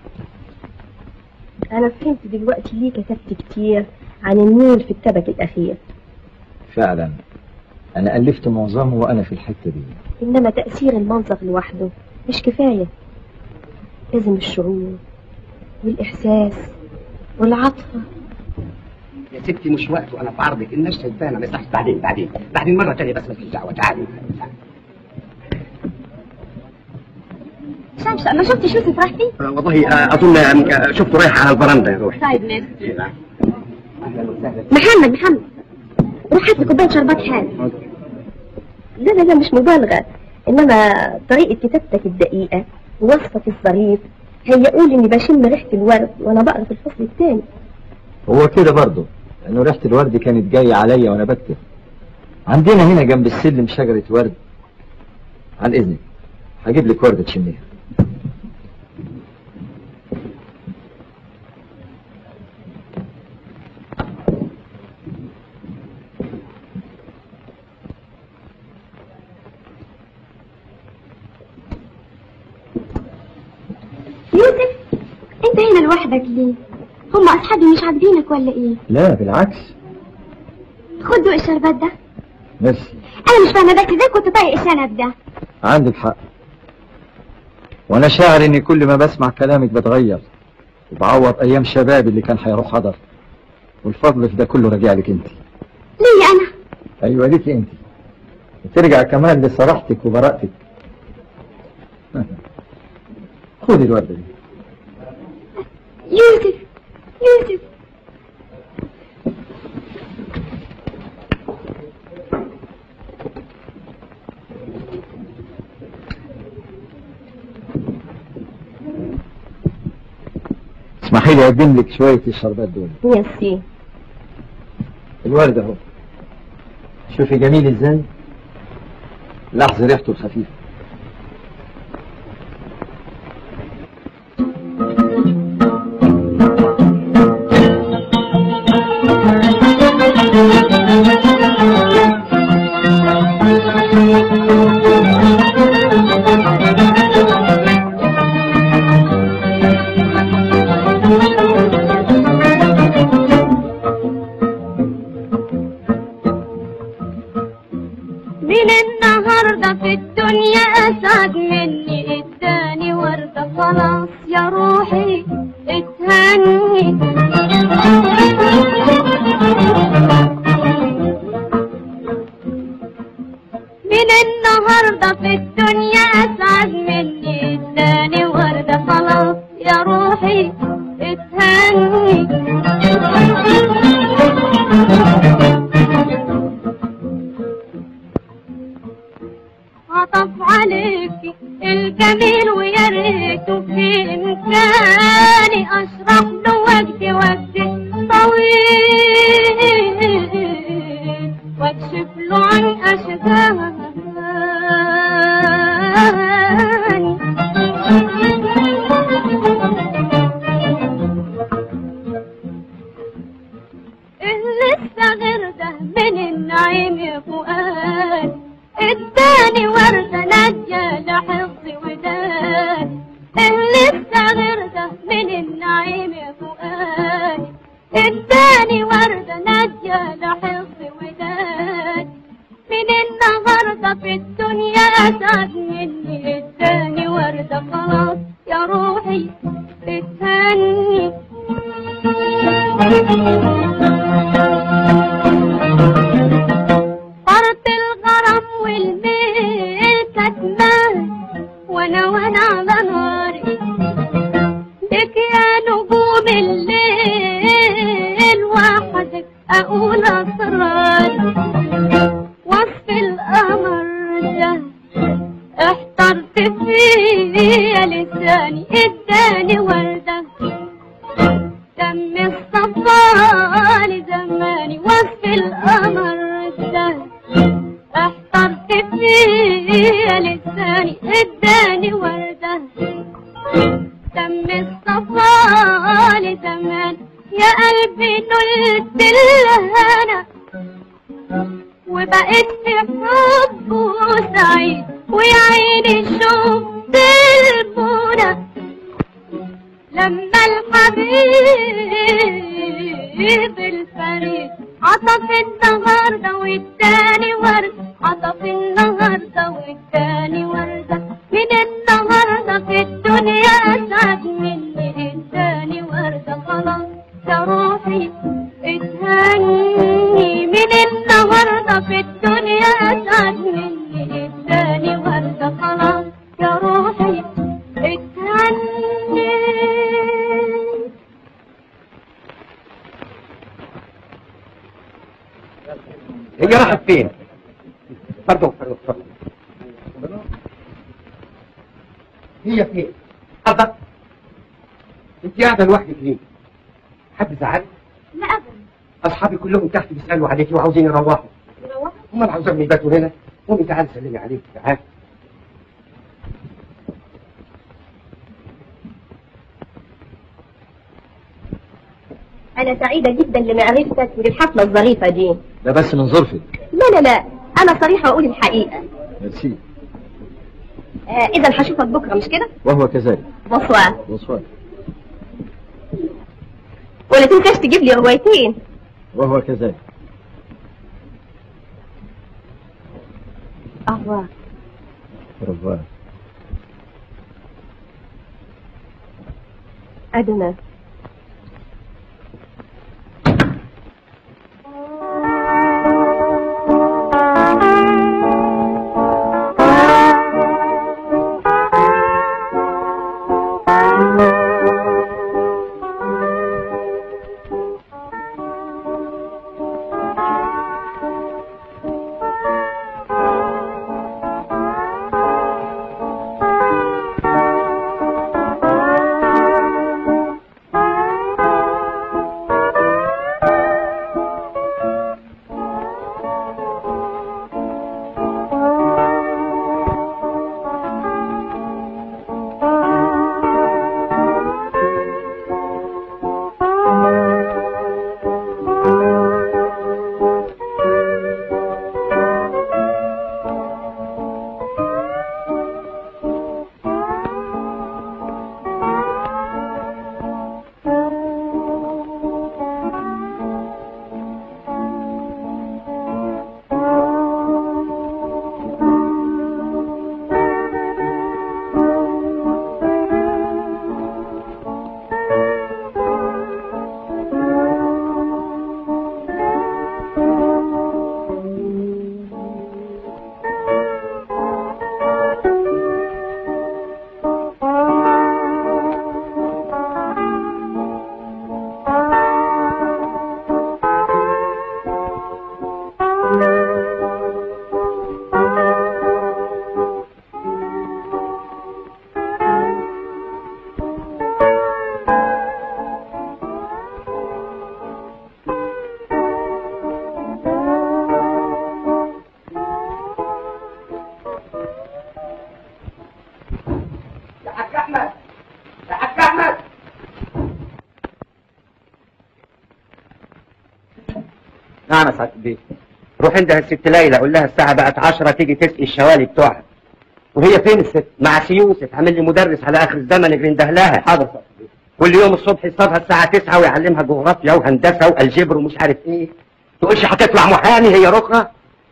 G: أنا فهمت دلوقتي ليه كتبت كتير عن النيل في التبك الأخير.
C: فعلا أنا ألفت معظمه وأنا في الحتة دي.
G: إنما تأثير المنظر لوحده مش كفاية، لازم الشعور والإحساس والعاطفة.
A: يا ستي مش وقته، أنا في عرضك، الناس شايفانا، ما يصحش. بعدين مرة تانية، بس مفيش دعوة. تعالي.
G: شمس، ما شفتش يوسف راح فين؟
B: والله اظن شفته رايح على البرندة يا روحي.
G: طيب ماشي. محمد روح هات لي كوباية شربات حالا. لا مش مبالغة، إنما طريقة كتابتك الدقيقة ووصفك الظريف هيقول إني بشم ريحة الورد وأنا بقرا في الفصل الثاني.
C: هو كده برضه، لأنه ريحة الورد كانت جاية عليا وأنا بكتب. عندنا هنا جنب السلم شجرة ورد. عن إذنك هجيب لك وردة تشميها.
G: يوسف، انت هنا لوحدك ليه؟ هم اصحابي مش عاجبينك ولا ايه؟
C: لا بالعكس.
G: خد دوق الشربات ده.
C: ميرسي.
G: انا مش فاهمه بس ازاي كنت طايق الشنب ده؟
C: عندك حق، وانا شاعر اني كل ما بسمع كلامك بتغير وبعوض ايام شبابي اللي كان هيروح حضر، والفضل في ده كله راجع لك انت.
G: ليه انا؟
C: ايوه ليك انت، وترجع كمان لصراحتك وبراءتك. خدي الورده دي.
G: يوسف
C: اسمحي لي اقدم لك شويه الشربات دول.
G: ميرسي.
C: الورد اهو، شوفي جميل ازاي، لحظه ريحته الخفيفه.
E: من النهاردة في الدنيا أسعد مني، اداني وردة خلاص يا روحي اتهني. من النهاردة في الدنيا أسعد مني، اداني وردة خلاص يا روحي اتهني. عطف عليكي الجميل ويا ريته في إمكاني أشرح له وقت طويل واكشف له عن أشجاني. لسه غير ده من النعيم يا فؤاد، اداني وردة نادية لحفظي وداد. لسه غير ده من النعيم يا فؤاد، اداني وردة نادية لحفظي وداد. من النهاردة في الدنيا أسعد مني، اداني وردة خلاص يا روحي اتهني. فرط الغرام والميل كتمان، وانا على ناري بك يا نجوم الليل، وحدك اقول اسراري. وصف القمر ده احترت فيه يا لساني، اداني وردة بقيت في حبه سعيد ويا عيني شفت المنى لما الحبيب الفريد عطف النهارده والتاني ورد عطف النهارده والتاني ورده من النهارده في الدنيا اسعد مني التاني ورده خلاص يا روحي اتهني من النهارده في الدنيا اسعد مني التاني ورده خلاص يا روحي اتهني.
B: هي راحت فين؟ pardon. هي فين؟ الله، انت قاعده لوحدك ليه؟ حد زعلك؟
G: لا ابدا.
B: اصحابي كلهم تحت بيسالوا عليكي وعاوزين يروحوا. هم عاوزين يباتوا هنا. قومي تعالي سلمي عليك. تعالي.
G: انا سعيده جدا لمعرفتك بالحفله الظريفه دي.
C: ده بس من ظرفك.
G: لا انا صريحه واقول الحقيقه.
C: ميرسي.
G: اذا هشوفك بكره مش كده؟
C: وهو كذلك.
G: بونسوار. ولا تنساش تجيب لي روايتين.
C: وهو كذلك.
G: أهوار.
C: رباه.
G: أدنى.
B: نعم يا سعادة البيت. روح عندها الست ليلى قول لها الساعة بقت 10 تيجي تسقي الشوالي بتوعها. وهي فين الست؟ مع سيوسف عامل لي مدرس على آخر الزمن يجري ينده لها. حاضر سعادة البيت. كل يوم الصبح يصطادها الساعة 9 ويعلمها جغرافيا وهندسة والجبر ومش عارف ايه. تقولش هتطلع محامي هي رخرة؟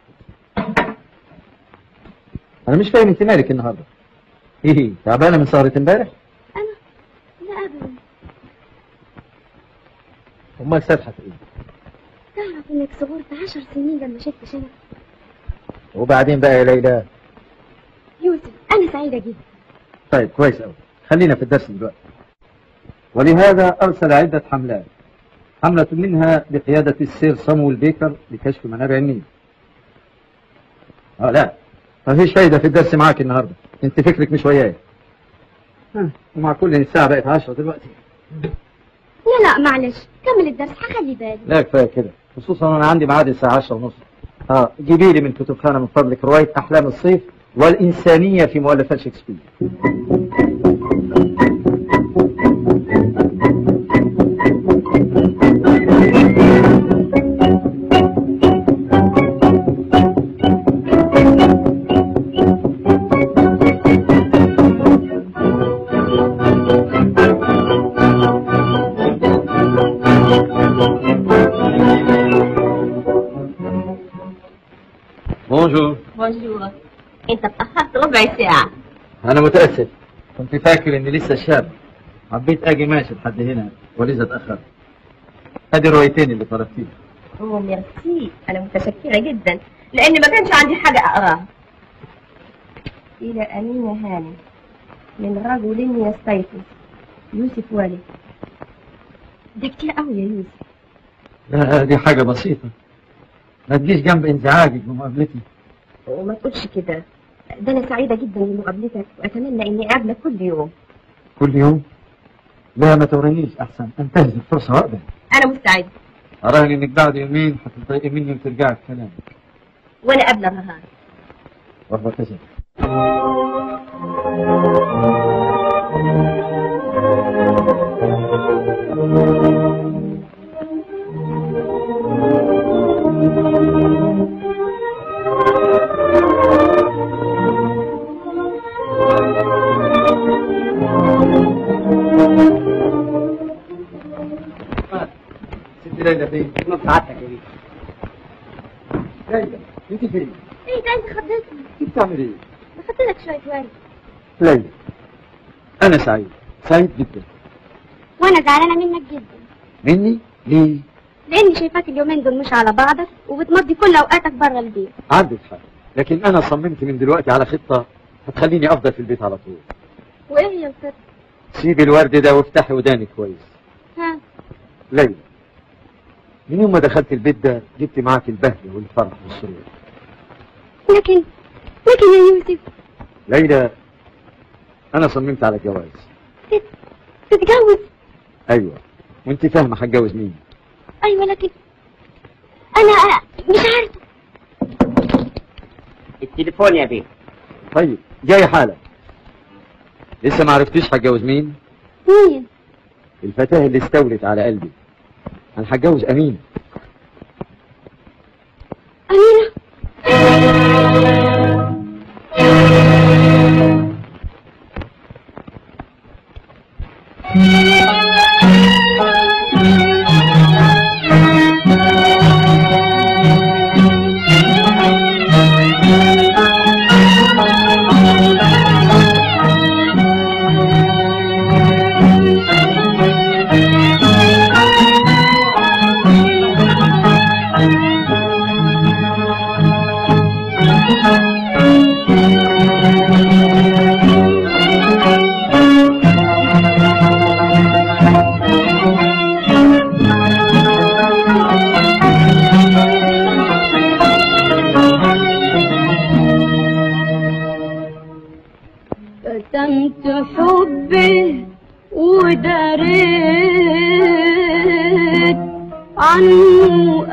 C: انا مش فاهم انت مالك النهارده. ايه تعبانه من سهرة امبارح؟
G: انا لا ابدا.
C: امال سابحه ايه؟
G: تعرف انك صغرت 10 سنين لما شفت شنب.
C: وبعدين بقى يا ليلى؟
G: يوسف انا سعيده جدا.
C: طيب كويس قوي. خلينا في الدرس دلوقتي. ولهذا ارسل عده حملات. حمله منها بقياده السير صمويل بيكر لكشف منابع النيل. لا ما فيش فايده في الدرس معاك النهارده. انت فكرك مش وياي. ومع كل الساعه بقت 10 دلوقتي.
G: لا معلش كمل الدرس هخلي بالي.
C: لا كفايه كده، خصوصا انا عندي ميعاد الساعه 10:30. جيبي لي من كتبخانه من فضلك روايه احلام الصيف والانسانيه في مؤلفات شكسبير. بونجور.
E: بونجور. انت اتأخرت ربع ساعة.
C: أنا متأسف، كنت فاكر إني لسه شاب، حبيت أجي ماشي لحد هنا ولذا اتأخرت. أدي الروايتين اللي طلبتيها.
E: اوه ميرسي، أنا متشكرة جدا لأن ما كانش عندي حاجة أقراها. إلى أمينة هانم من رجل يستيقظ، يوسف والي. ده كتير قوي يا يوسف.
C: لا دي حاجة بسيطة، ما تجيش جنب انزعاجك بمقابلتي.
E: وما تقولش كده، ده أنا سعيدة جدا بمقابلتك وأتمنى إني أقابلك كل يوم.
C: كل يوم؟ لا ما تورينيش، أحسن أنتهز الفرصة وأقبل.
E: أنا مستعد.
C: أراهن إنك بعد يومين هتنطقي مني وترجعي في كلامك.
E: وأنا قابلة رهان.
C: وهو كذا. ست ليلى فين؟
A: نص ساعتك يا بيه.
C: ليلى انت فين؟
G: ايه ده انت خضتني؟
C: انت بتعمل ايه؟
G: بحط لك شوية ورد.
C: ليلى أنا سعيد، سعيد جدا.
G: وانا زعلانة منك جدا.
C: مني؟ ليه؟
G: لاني شايفاك اليومين دول مش على بعضك وبتمضي كل اوقاتك بره البيت.
C: عندك حق، لكن أنا صممت من دلوقتي على خطة هتخليني أفضل في البيت على طول.
G: وايه هي الخطة؟
C: سيبي الورد ده وافتحي ودانك كويس.
G: ها؟
C: ليلى من يوم ما دخلت البيت ده جبت معاك البهجة والفرح والسرور.
G: لكن يا يوسف
C: ليلى أنا صممت على الجواز.
G: تتجوز؟
C: أيوة، وأنت فاهمة هتجوز مين؟
G: ايوه لكن انا مش عارفة.
A: التليفون يا بيه.
C: طيب جاي حالا. لسه ما عرفتيش هتجوز مين؟
G: مين؟
C: الفتاة اللي استولت على قلبي. أنا هتجوز أمينة.
G: أمينة؟
E: كتمت حبي وداريت عنه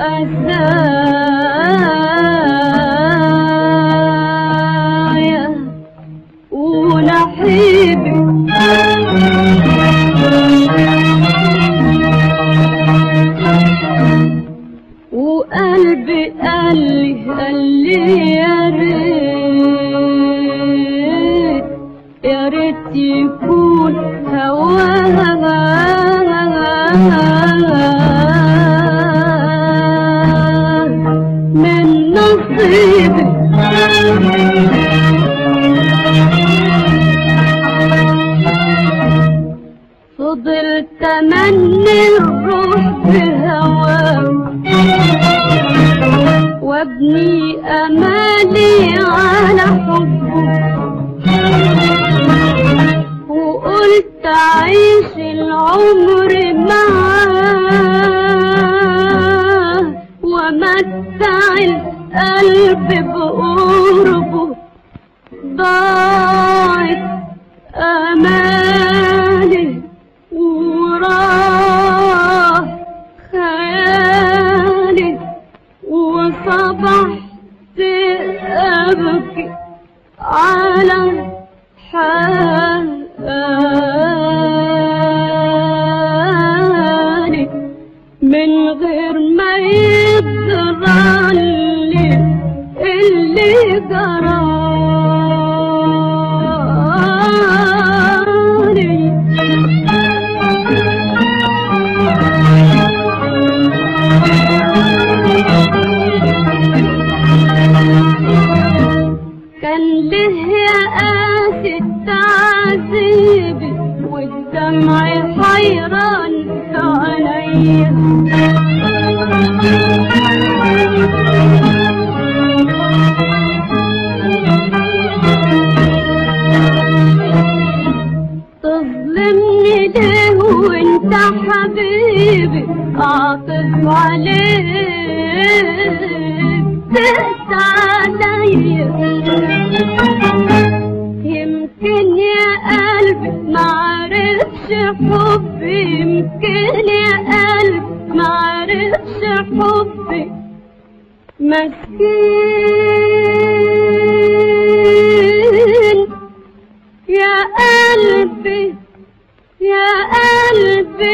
E: أذايا ونحيبي وقلبي قال لي يا ريت يا ريت يكون هواها من نصيبي. فضلت امني الروح بهواه وابني امالي على حبه وقلت اعيش العمر معاه وامتع القلب بقربه. ضاعت امالي وراح خيالي وصبحت ابكي على حالي من غير ما يضرلي اللي جرالي.
G: تقسى عليا، يمكن يا قلبي معرفش حبي، يمكن يا قلبي معرفش حبي، مسكين يا قلبي يا قلبي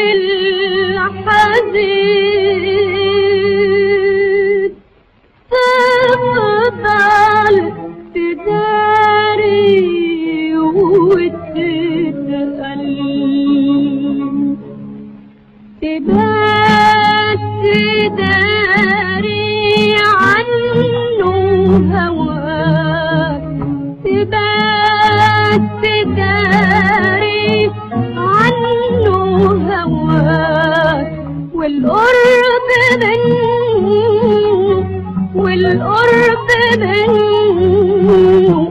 G: الحزين، تفضل تداري وتتألم، تبات تداري عنه هواك، تبات تداري عنه هواك، والقرب منه والقرب منه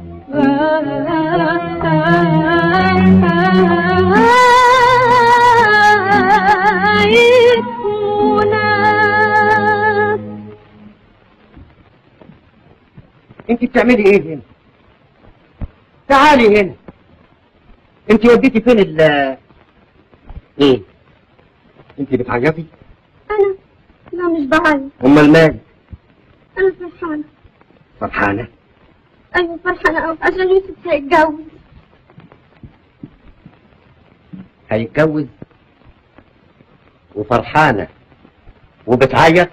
B: انت بتعملي ايه هنا؟ تعالي هنا. انت وديتي فين ايه؟ انت بتعيطي؟
G: انا لا مش بعيط،
B: امال مالك؟
G: انا فرحانه.
B: فرحانه؟
G: ايوه فرحانه قوي عشان يوسف هيتجوز.
B: هيتجوز وفرحانه وبتعيط؟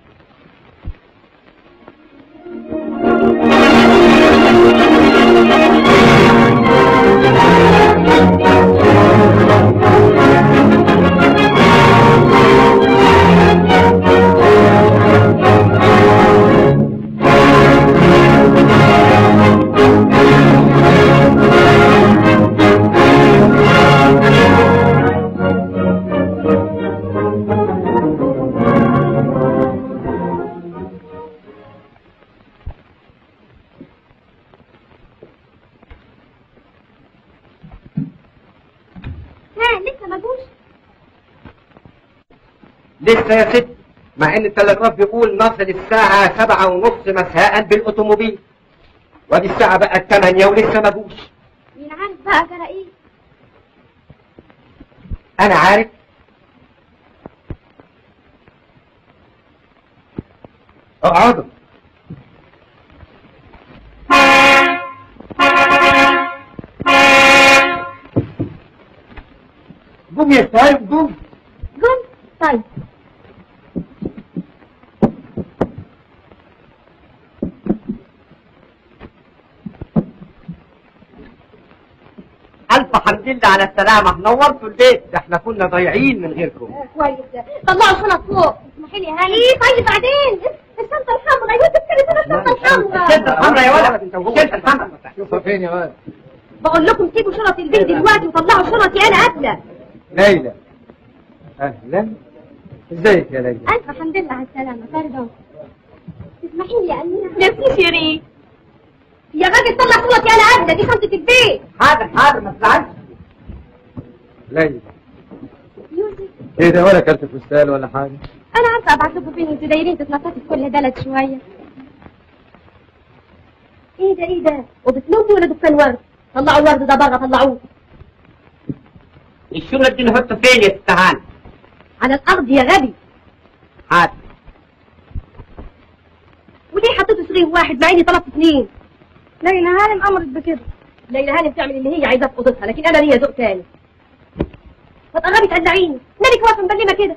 B: لسه يا ست، مع ان التلغراف بيقول نصل الساعة 7:30 مساء بالأوتوموبيل، وادي الساعة بقى 8 ولسه ما جوش.
G: مين عارف بقى جرى ايه؟
B: أنا عارف. اقعدوا. قوم يا سايب قوم.
G: قوم طيب.
B: ألف حمد لله على السلامة، نورتوا البيت، ده احنا كنا ضايعين من غيركم.
G: كويس، طلعوا الشنط فوق. اسمحي لي يا هاني. ايه طيب بعدين؟ الشنطة الحمراء، ايوه تذكري الشنطة الحمراء.
B: الشنطة الحمراء يا ولد، الشنطة الحمراء.
C: شوفها فين يا ولد؟
G: بقول لكم سيبوا شنط البيت دلوقتي وطلعوا شنطي انا قبله.
C: ليلى. أهلا. ازيك يا ليلى؟
G: ألف الحمد لله على السلامة، باردون. تسمحي لي يا أمينة؟
E: نفسي شيرين.
G: يا راجل طلع شنطي أنا قبله، دي شنطة البيت.
B: حاضر حاضر ما تزعلش.
C: ليلى.
G: يوسف.
C: ايه ده ولا كارت فستان ولا حاجة؟
G: أنا عارفة أبعت لكم فين وأنتوا دايرين تتنططوا في كل بلد شوية. إيه ده؟ وبتنوموا ولا دكان ورد؟ طلعوا الورد ده بره، طلعوه.
B: الشنط دي نحطه فين يا ست هاني؟
G: على الأرض يا غبي.
B: حاضر.
G: وليه حطيتوا صغير واحد مع إني طلبت اثنين؟ ليلى هانم أمرت بكده. ليلى هانم تعمل اللي هي عايزاه في أوضتها، لكن أنا ليا ذوق تاني. ما تقربي تقلعيني، مالك واقفة مبلمة كده؟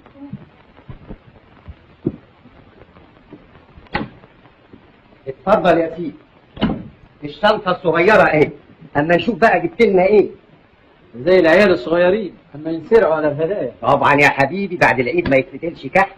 B: اتفضل يا سيدي. الشنطة الصغيرة اهي، اما نشوف بقى جبت لنا ايه.
C: زي العيال الصغيرين اما ينسرقوا على الهدايا.
B: طبعا يا حبيبي، بعد العيد ما يتفتلش كحك.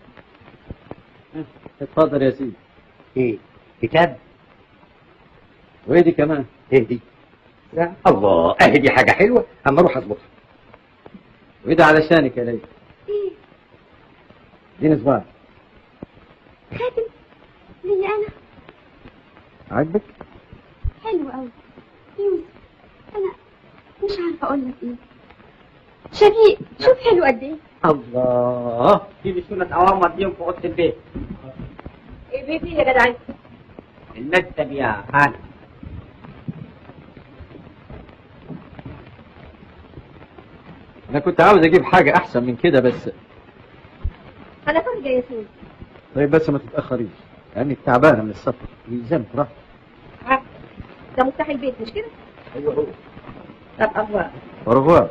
C: اتفضل يا سيدي.
B: ايه؟ كتاب؟
C: وايه دي كمان؟
B: ايه دي؟ لا الله، اهي دي حاجة حلوة، اما اروح اظبطها.
C: وايه ده علشانك يا ليلى؟
G: ايه؟
C: دي صباع.
G: خاتم ليا انا.
C: عاجبك؟
G: حلو قوي. يوسف انا مش عارفه اقول لك ايه. شفيق شوف حلو قد ايه.
B: الله، دي شنط اوامر ديهم في اوضه البيت.
E: ايه فيه يا جدعان؟
A: المكتب يا هاني.
C: انا كنت عاوز اجيب حاجة احسن من كده بس.
E: انا فرجة يا سيدي.
C: طيب بس ما تتأخريش لانك تعبانة من السفر ويلزمك راحة.
E: ده مفتاح البيت مش كده؟
C: ايوه هو.
E: طب أخبار.
C: أوروغوار.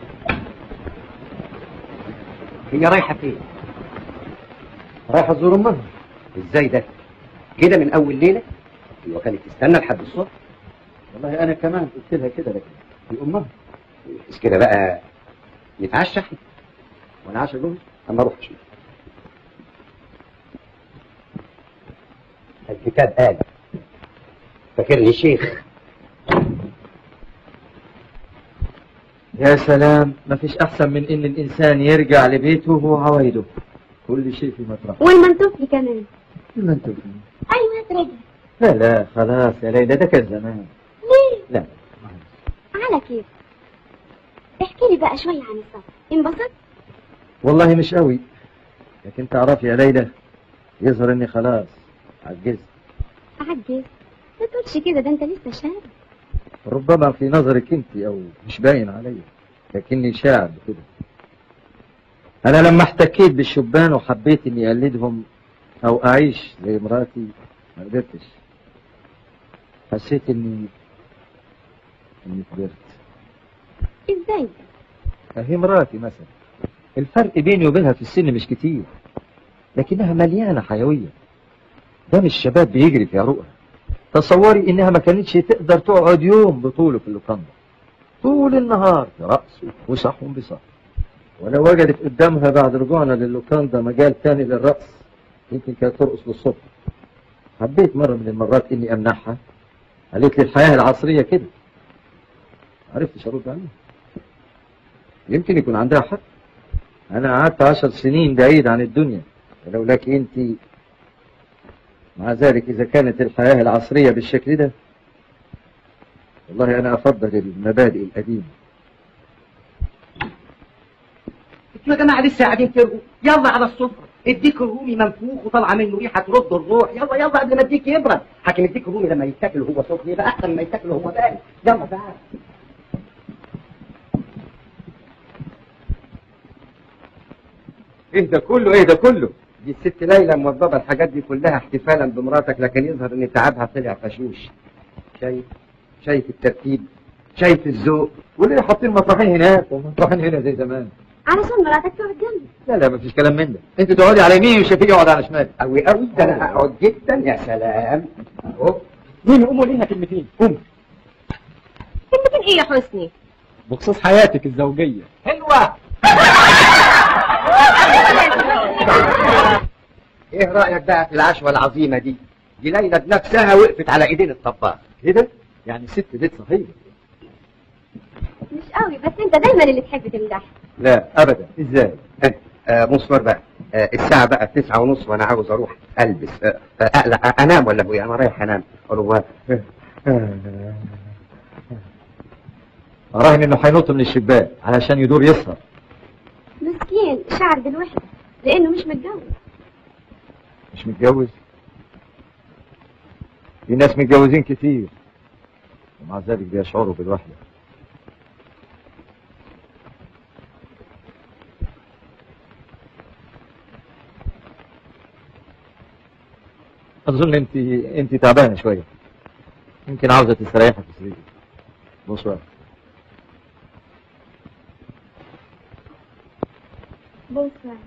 A: هي رايحة فين؟
C: رايحة تزور امها.
A: ازاي ده؟ كده من اول ليلة؟ هو كانت تستنى لحد الصبح؟
C: والله انا كمان قلت لها كده لكن دي امها.
A: بس كده بقى نتعشى احنا.
C: وانا عاشا جوه.
A: اما اروح اشوف. الكتاب قال فاكرني شيخ.
C: يا سلام، ما فيش احسن من ان الانسان يرجع لبيته وهو عوايده كل شيء في مطرحه.
G: والمنتوفي كمان.
C: المنتوفي.
G: ايوه ترجع.
C: لا خلاص يا ليلى، ده كان زمان.
G: ليه؟
C: لا
G: على كيف؟ احكي لي بقى شوية عن السفر. انبسطت؟
C: والله مش قوي، لكن تعرفي يا ليلى يظهر اني خلاص عجزت.
G: عجز؟ ما تقولش كده، ده انت لسه شاب.
C: ربما في نظرك انت او مش باين علي، لكني شاعر كده. انا لما احتكيت بالشبان وحبيت اني اقلدهم او اعيش زي مراتي ما قدرتش. حسيت اني كبرت.
G: ازاي؟
C: هي مراتي مثلا، الفرق بيني وبينها في السن مش كتير، لكنها مليانة حيوية. دم الشباب بيجري في عروقها. تصوري انها ما كانتش تقدر تقعد يوم بطوله في اللوكاندا، طول النهار في رقص وفسح وانبساط. ولو وجدت قدامها بعد رجوعنا للوكاندا مجال تاني للرقص يمكن كانت ترقص للصبح. حبيت مرة من المرات اني امنحها، قالت لي الحياة العصرية كده. عرفتش ارد عنها. يمكن يكون عندها حق. انا قعدت 10 سنين بعيد عن الدنيا ولولاك انت. مع ذلك اذا كانت الحياة العصرية بالشكل ده، والله انا افضل المبادئ القديمة.
A: انتوا يا جماعة لسه قاعدين ترقوا؟ يلا على السفرة. الديك الرومي منفوخ وطالعة منه ريحة ترد الروح. يلا يلا قبل ما الديك يبرد. حاكم الديك الرومي لما يتاكل وهو سخن يبقى احسن ما يتاكل وهو بارد. يلا تعال.
B: ايه ده كله ايه ده كله؟ دي الست ليلى موظفه الحاجات دي كلها احتفالا بمراتك، لكن يظهر ان تعبها طلع فشوش. شايف الترتيب، شايف الذوق.
C: وليه حاطين مطرحين هناك ومطرحين هنا زي زمان؟
G: علشان مراتك تقعد جنبي.
C: لا مفيش كلام من ده. انت تقعدي على يمين وشفيق يقعد على شمال.
B: قوي ده انا هقعد جدا. يا سلام. اهو.
D: مين قوموا ليها كلمتين؟ قوم.
E: كلمتين ايه يا حسني؟
D: بخصوص حياتك الزوجية.
A: حلوة.
B: ايه رأيك بقى في العشوة العظيمة دي؟ دي ليلى بنفسها وقفت على ايدين الطباخ.
C: كده؟ يعني ست بيت صحيح.
G: مش قوي، بس انت دايما اللي تحب تمدح.
C: لا ابدا. ازاي؟
B: مصفر بقى. الساعة بقى 9:30 وانا عاوز اروح البس. اقلع انام ولا ابويا؟ انا رايح انام.
C: اراهن انه هينط من الشباك علشان يدور يسهر.
G: مسكين شعر بالوحدة لانه مش متجوز.
C: مش متجوز؟ في ناس متجوزين كتير ومع ذلك بيشعروا بالوحدة. اظن انت تعبانة شوية، يمكن عاوزة تستريحي في سريرك. بونسوار.
G: بونسوار.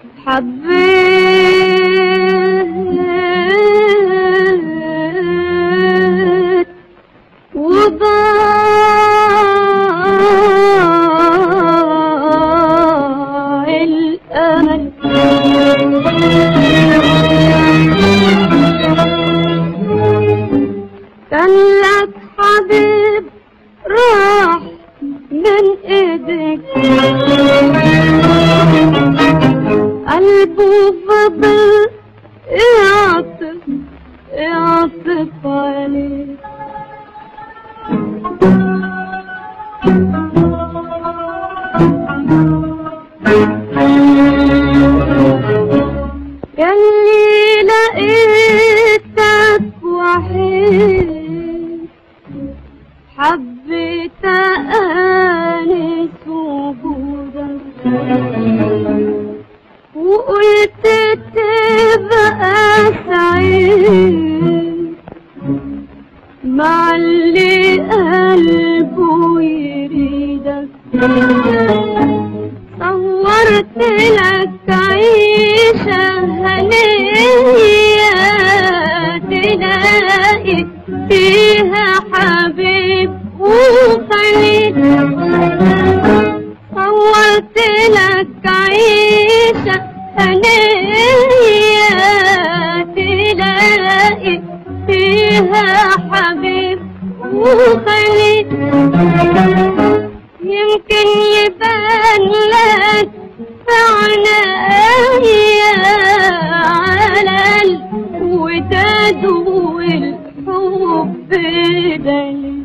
H: حبيت وضاع الأمل كان لك حبيب راح من ايدك قلبه فضل يعطف عليك ياللي لقيتك وحيد حبيت أنس وجودك وقلت تبقى سعيد مع اللي قلبه يريدك صورت لك عيشة هنية تلاقي فيها حبيب وخليل صورت لك عيشة هنية تلاقي فيها حبيب وخليل يمكن يبان لك عناية على الوداد والحب دليل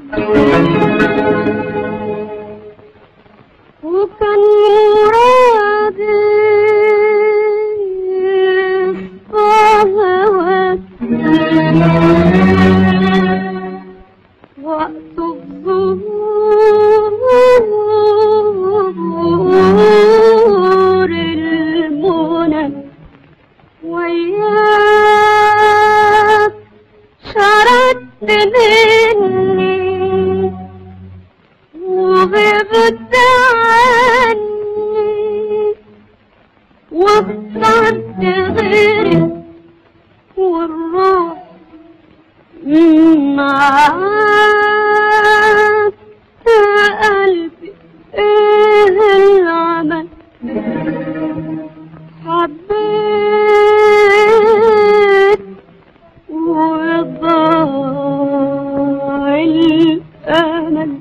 H: وكان مرادي هواك وقت الظهور المنى وياك شردت مني وغبت عني واخترت غيري والروح معاك يا قلبي ايه العمل حبيت وضاع الأمل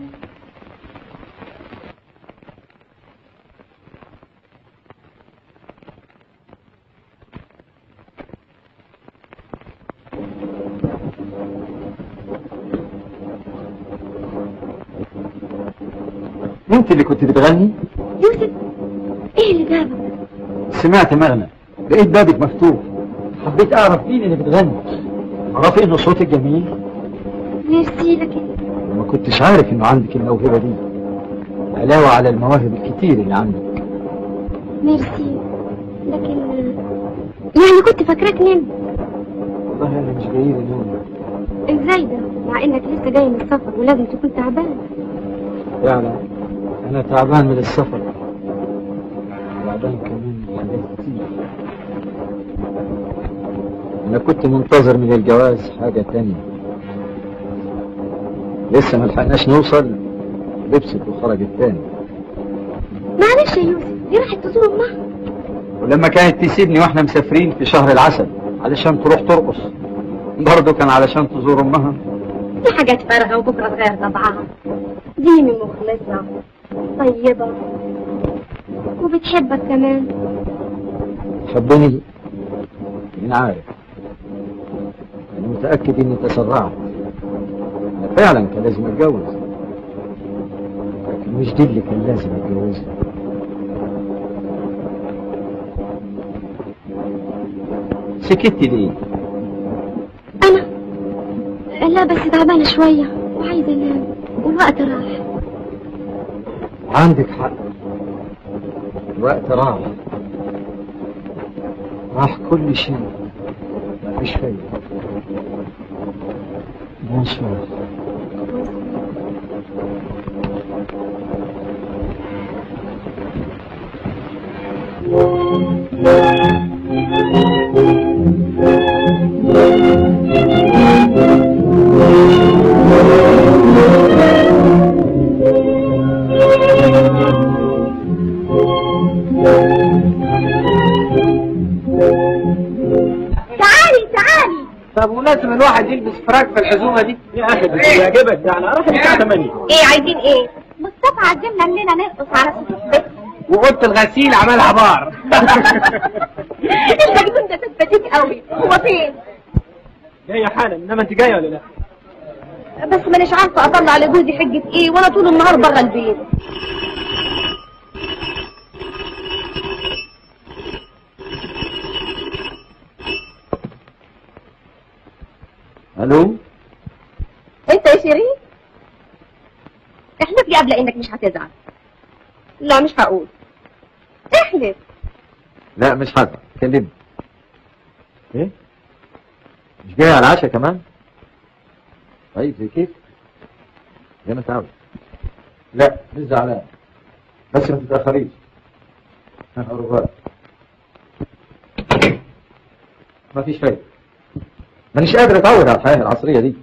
C: انت اللي كنت بتغني؟
G: يوسف ايه اللي جابك؟
C: سمعت مغنى لقيت بابك مفتوح حبيت اعرف مين اللي بتغني عرفي انه صوتك جميل
G: ميرسي لك
C: ما كنتش عارف انه عندك الموهبة دي علاوة على المواهب الكتير اللي عندك
G: ميرسي لكن يعني كنت فاكراك نمت
C: والله انا مش جاي لي نوم
G: ازاي ده مع انك لسه جاي من السفر ولازم تكون تعبان
C: فعلا انا تعبان من السفر تعبان كمان من حاجات كتير انا كنت منتظر من الجواز حاجة تانية لسه ما لحقناش نوصل لبست وخرجت تاني
G: معلش يا يوسف دي راحت تزور امها
C: ولما كانت تسيبني واحنا مسافرين في شهر العسل علشان تروح ترقص برضه كان علشان تزور امها
G: دي حاجات فارغة وبكرة تغير طبعها ديني مخلصة طيبة وبتحبك كمان
C: تحبني مين عارف انا متأكد اني تسرعت انا فعلا كان لازم اتجوز لكن مش دي اللي كان لازم اتجوزها سكتي ليه؟
G: أنا لا بس تعبانة شوية وعايزة أنام والوقت راح
C: عندك حق الوقت راح كل شيء مفيش فايدة بونسوار
B: طب ولازم الواحد يلبس فراك في العزومه دي؟
D: يا اخي بس يعجبك يعني اروح الساعه 8.
E: ايه عايزين ايه؟
G: مصطفى عزمنا اننا نرقص على سطوح بيتنا.
B: وقلت الغسيل عملها بار.
E: المجنون ده سبتيك قوي. هو فين؟
D: جايه حالا، انما انت جايه ولا لا؟
E: بس مانيش عارفه اطلع لجوزي حجه ايه وانا طول النهار بره البيت.
C: الو،
E: انت يا شيرين؟ احلف لي قبل انك مش هتزعل. لا مش هقول. احلف.
C: لا مش هزعل، كلمني. ايه؟ مش جاي على العشاء كمان؟ طيب زي كيف؟ زي ما انت عاوز. لا مش زعلان، بس ما تتأخريش. هروح. ما فيش فايدة، مانيش قادر اتعود على الحياة العصرية دي.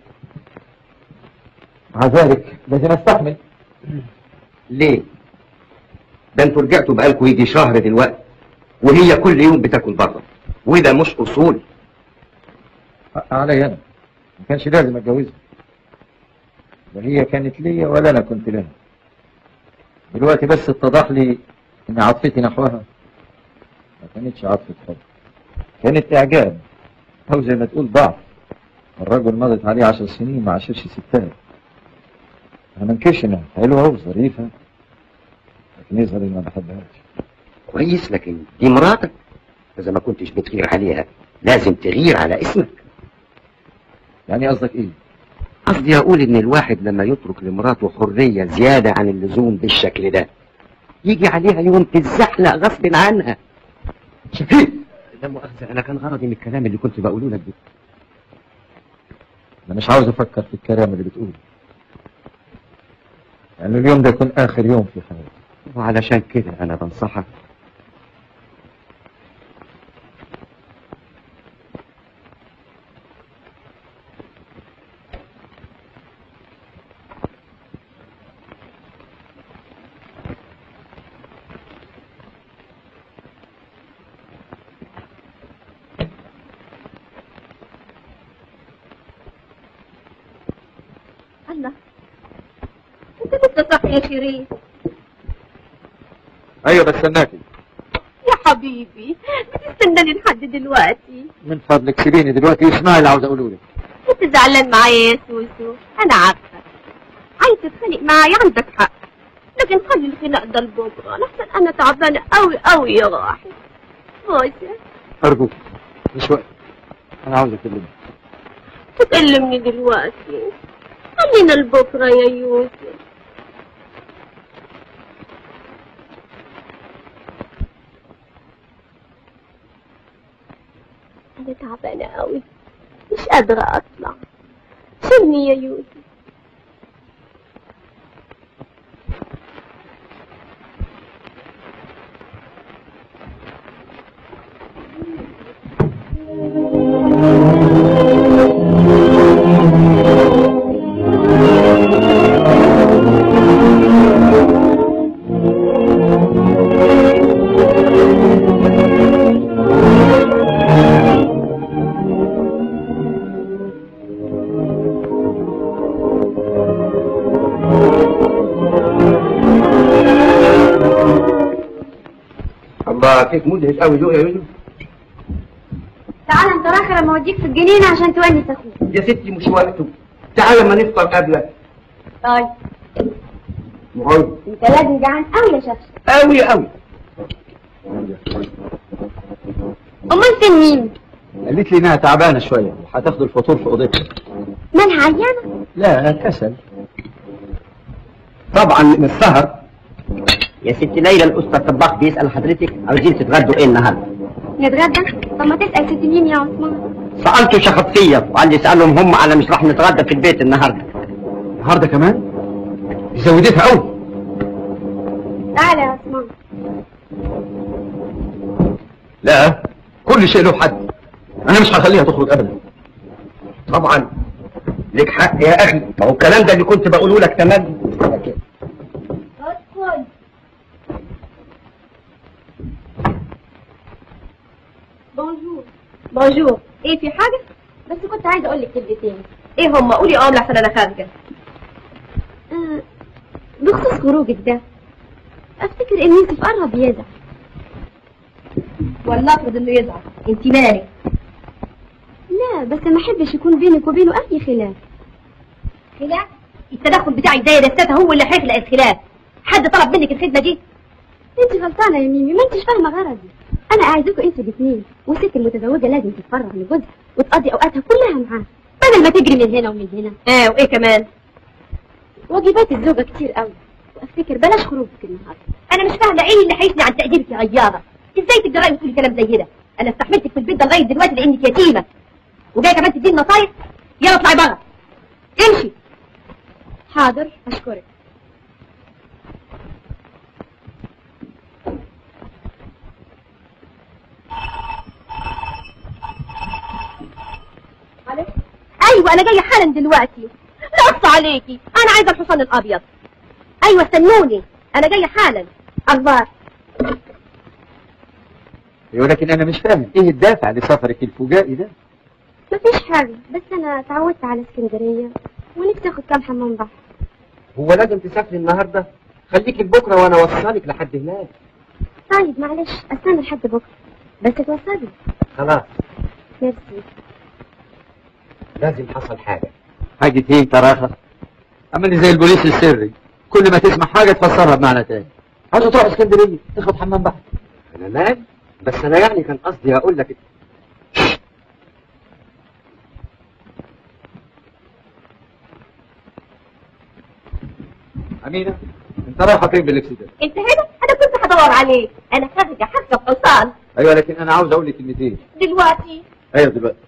C: مع ذلك لازم استحمل.
B: ليه؟ ده انتوا رجعتوا بقالكوا يجي شهر دلوقتي وهي كل يوم بتاكل بره، وده مش اصول.
C: حق عليا انا، ما كانش لازم اتجوزها. لا هي كانت ليا ولا انا كنت لها. دلوقتي بس اتضح لي ان عاطفتي نحوها ما كانتش عاطفة حب، كانت اعجاب او زي ما تقول ضعف. الرجل مضت عليه 10 سنين ما عاشرش ستات. انا ما انكرش انها حلوه وظريفه، لكن يظهر اني ما بحبهاش.
B: كويس، لكن دي مراتك، اذا ما كنتش بتغير عليها لازم تغير على اسمك.
C: يعني قصدك ايه؟
B: قصدي اقول ان الواحد لما يترك لمراته حريه زياده عن اللزوم بالشكل ده يجي عليها يوم تتزحلق غصب عنها. شفيق، لا مؤاخذه، انا كان غرضي من الكلام اللي كنت بقوله لك ده.
C: انا مش عاوز افكر في الكلام اللي بتقوله، يعني اليوم ده يكون اخر يوم في حياتي.
B: وعلشان كده انا بنصحك
E: الله، انت لسه صاحي يا شيرين؟
C: ايوه بستناكي.
E: يا حبيبي بتستناني لحد دلوقتي؟
C: من فضلك سيبيني دلوقتي واسمعي اللي عاوز اقوله لك.
E: انت زعلان معايا يا سوسو؟ انا عارفه عايز تتخانق معايا، عندك حق، لكن خلي الخناق ده لبكره لحسن انا تعبانه قوي قوي يا راحل. بوسه.
C: ارجوك مش وقت، انا عاوز اكلمك.
E: تكلمني دلوقتي، خلينا لبكره يا يوسف. انا تعبانه قوي، مش قادره اطلع، شيلني يا يوسف.
B: كيف مدهش قوي ذوق يا يوسف.
G: تعال انت راخر اما اوديك في الجنينه عشان تونس اخوك.
B: يا ستي مش وقته، تعال اما نفطر قبلك.
G: طيب
B: مغيب
G: انت لازم جعان قوي يا شفشة.
B: قوي قوي.
G: امال فين مين؟
C: قالت لي انها تعبانه شويه وهتاخد الفطور في اوضتها.
G: مالها عيانه؟
C: لا كسل.
B: طبعا من السهر. يا ست ليلى، الاستاذ الطباخ بيسال حضرتك عاوزين تتغدوا ايه النهارده؟
G: نتغدى؟ طب ما تسال ست مين يا عثمان؟
B: سالته شخصيا وقال لي اسالهم هم على مش راح نتغدى في البيت النهارده.
C: النهارده كمان؟ زودتها قوي.
G: تعالى يا عثمان.
C: لا كل شيء له حد، انا مش هخليها تخرج ابدا.
B: طبعا لك حق يا اخي، ما هو الكلام ده اللي كنت بقوله لك تمام.
G: ادخل. بونجور.
E: بونجور. ايه في حاجه؟
G: بس كنت عايزه اقول لك كلمتين.
E: ايه هم؟ قولي لحسن انا خارجه.
G: بخصوص خروجك ده، افتكر ان يوسف قرب يزعل.
E: ولا افرض انه يزعل، انت مالك؟
G: لا بس ما احبش يكون بينك وبينه اي خلاف.
E: خلاف؟ التدخل بتاعك ده يا دستات هو اللي هيخلق الخلاف. حد طلب منك الخدمه دي؟
G: انت غلطانه يا ميمي، ما انتش فاهمه غرضي. انا عايزاكوا انتوا الاثنين، والست المتزوجه لازم تتفرغ لجوزها وتقضي اوقاتها كلها معاه بدل ما تجري من هنا ومن هنا.
E: وايه كمان؟
G: واجبات الزوجه كتير قوي، وافتكر بلاش خروجك النهارده.
E: انا مش فاهمه ايه اللي هيثني عن تقديرك يا غياره. ازاي تقدري تقولي كلام زي كده؟ انا استحملتك في البيت ده لغايه دلوقتي لانك يتيمه، وجايه كمان تديني نصايح؟ يلا اطلعي بره، امشي.
G: حاضر، اشكرك.
E: ايوه انا جايه حالا دلوقتي. لا اقصى عليكي، انا عايزه الحصان الابيض. ايوه استنوني، انا جايه حالا. اخبار؟
C: يقول لكن انا مش فاهم ايه الدافع لسفرك الفجائي ده؟
G: مفيش حاجه، بس انا اتعودت على اسكندريه ونفسي اخد كام حمام بحر.
B: هو لازم تسافري النهارده؟ خليكي لبكره وانا اوصلك لحد هناك.
G: طيب معلش، استنى لحد بكره بس توصلي.
B: خلاص.
G: ميرسي.
B: لازم حصل حاجه.
C: حاجة ايه تراخة؟ عملي زي البوليس السري، كل ما تسمع حاجة تفسرها بمعنى تاني. عاوز تروح اسكندرية تاخد حمام بحر.
B: انا مال، بس انا يعني كان قصدي اقول لك.
C: أمينة، أنت رايحة فين باللبس ده؟
E: انت هنا؟ انا كنت هدور عليك، انا خارجه حاسه بحصان.
C: أيوة لكن أنا عاوز أقول لك كلمتين.
E: دلوقتي؟
C: أيوة دلوقتي.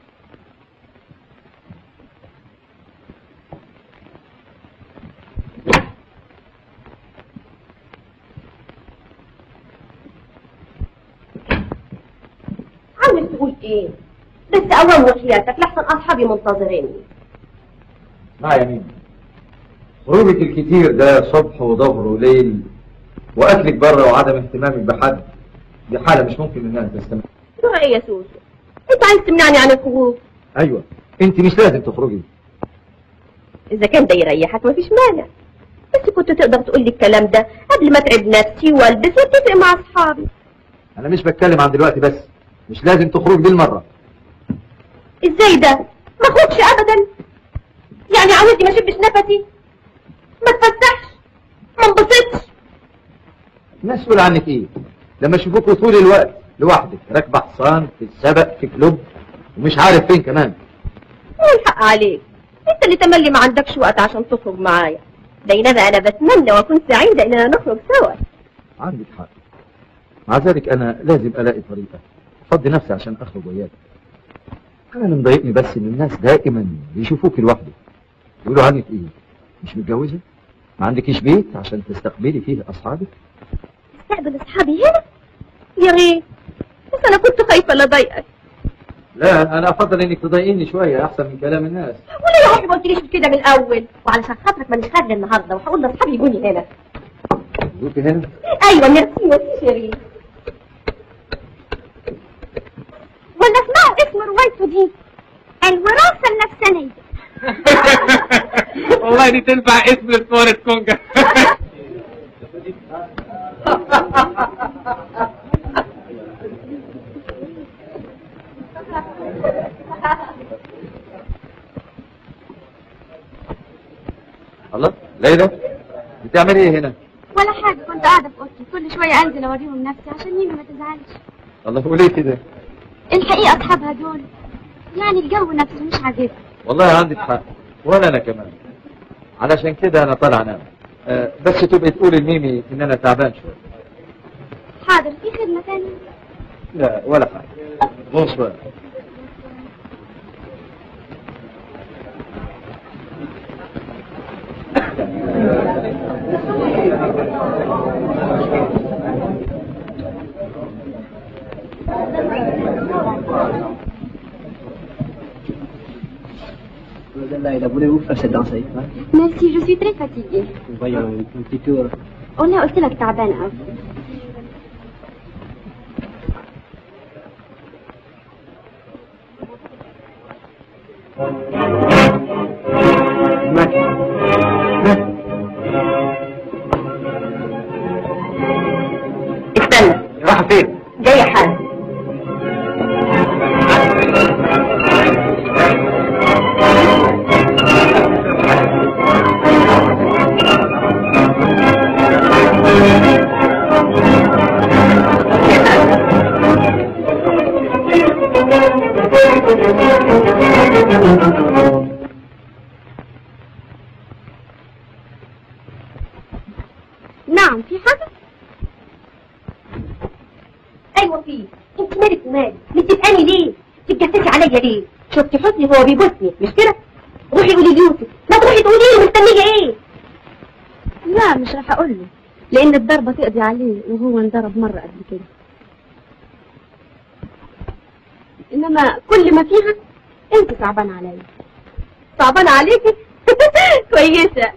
E: عاوز تقول ايه؟ بس اوام وحياتك لحسن اصحابي منتظريني.
C: ما يا مين، خروجك الكتير ده صبح وظهر وليل واكلك بره وعدم اهتمامك بحد، دي حاله مش ممكن انها تستمر.
E: ترى ايه يا سوسو؟ انت عايز تمنعني عن الخروج؟
C: ايوه انت مش لازم تخرجي.
E: اذا كان ده يريحك مفيش مانع، بس كنت تقدر تقول لي الكلام ده قبل ما اتعب نفسي والبس واتفق مع اصحابي.
C: انا مش بتكلم عن دلوقتي بس، مش لازم تخرج دي المره.
E: ازاي ده؟ ما اخرجش ابدا؟ يعني عاوزني ما اشبش نفسي؟ ما اتفسحش؟ ما انبسطش؟
C: الناس تقول عنك ايه لما يشوفوك طول الوقت لوحدك راكبه حصان في السبق في كلوب ومش عارف فين كمان؟
E: والحق عليك، انت اللي تملي ما عندكش وقت عشان تخرج معايا، بينما انا بتمنى واكون سعيده اننا نخرج سوا.
C: عندك حق، مع ذلك انا لازم الاقي طريقه افضي نفسي عشان اخرج وياك. انا اللي مضايقني بس ان الناس دائما بيشوفوك لوحدك، يقولوا عنك ايه؟ مش متجوزه؟ ما عندكيش بيت عشان تستقبلي فيه اصحابك؟
E: استقبل اصحابي هنا؟ يا ريت، بس انا كنت خايفه لا اضايقك.
C: لا انا افضل انك تضايقيني شويه احسن من كلام الناس.
E: ولا يا روحي ما قلتليش كده من الاول، وعلشان خاطرك مانيش خارجه النهارده وهقول لاصحابي يجوني هنا.
C: يجوكي هنا؟
E: ايوه ميرسي شيرين.
G: ولا اسمعوا اسم روايته دي، الوراثه النفسانيه.
D: والله دي تنفع اسم لصورة كونجا.
C: الله، ليلى بتعملي ايه هنا؟
G: ولا حاجه، كنت قاعده في اوضتي، كل شويه انزل اوريهم نفسي عشان ميمي ما تزعلش.
C: الله، وليه كده؟
G: الحقيقه اصحابها دول يعني الجو نفسه مش عاجبني.
C: والله عندك حق، ولا انا كمان، علشان كده انا طالع انام. بس تبقي تقولي لميمي ان انا تعبان شويه.
G: حاضر، في خدمه ثانيه؟
C: لا ولا حاجه. بونسوار.
A: Voulez-vous faire cette danse avec moi?
G: Merci, je suis très fatiguée.
A: Voyons, un petit tour.
G: قلنا قلت لك تعبانه قوي.
E: استنى.
B: راح فين؟
E: جاية حالا.
G: نعم، في حاجة؟
E: ايوه في. انت مالك ومالي؟ بتسألني ليه؟ تتجسسي عليا ليه؟ شفتي حسني وهو بيبوسني مش كده؟ روحي قولي ليوسف. ما تروحي تقولي له مستنيه ايه؟
G: لا، مش راح اقول له، لان الضربة تقضي عليه وهو انضرب مرة قبل كده. انما كل ما فيها انت صعبان عليا.
E: صعبانة عليكي؟ كويسة.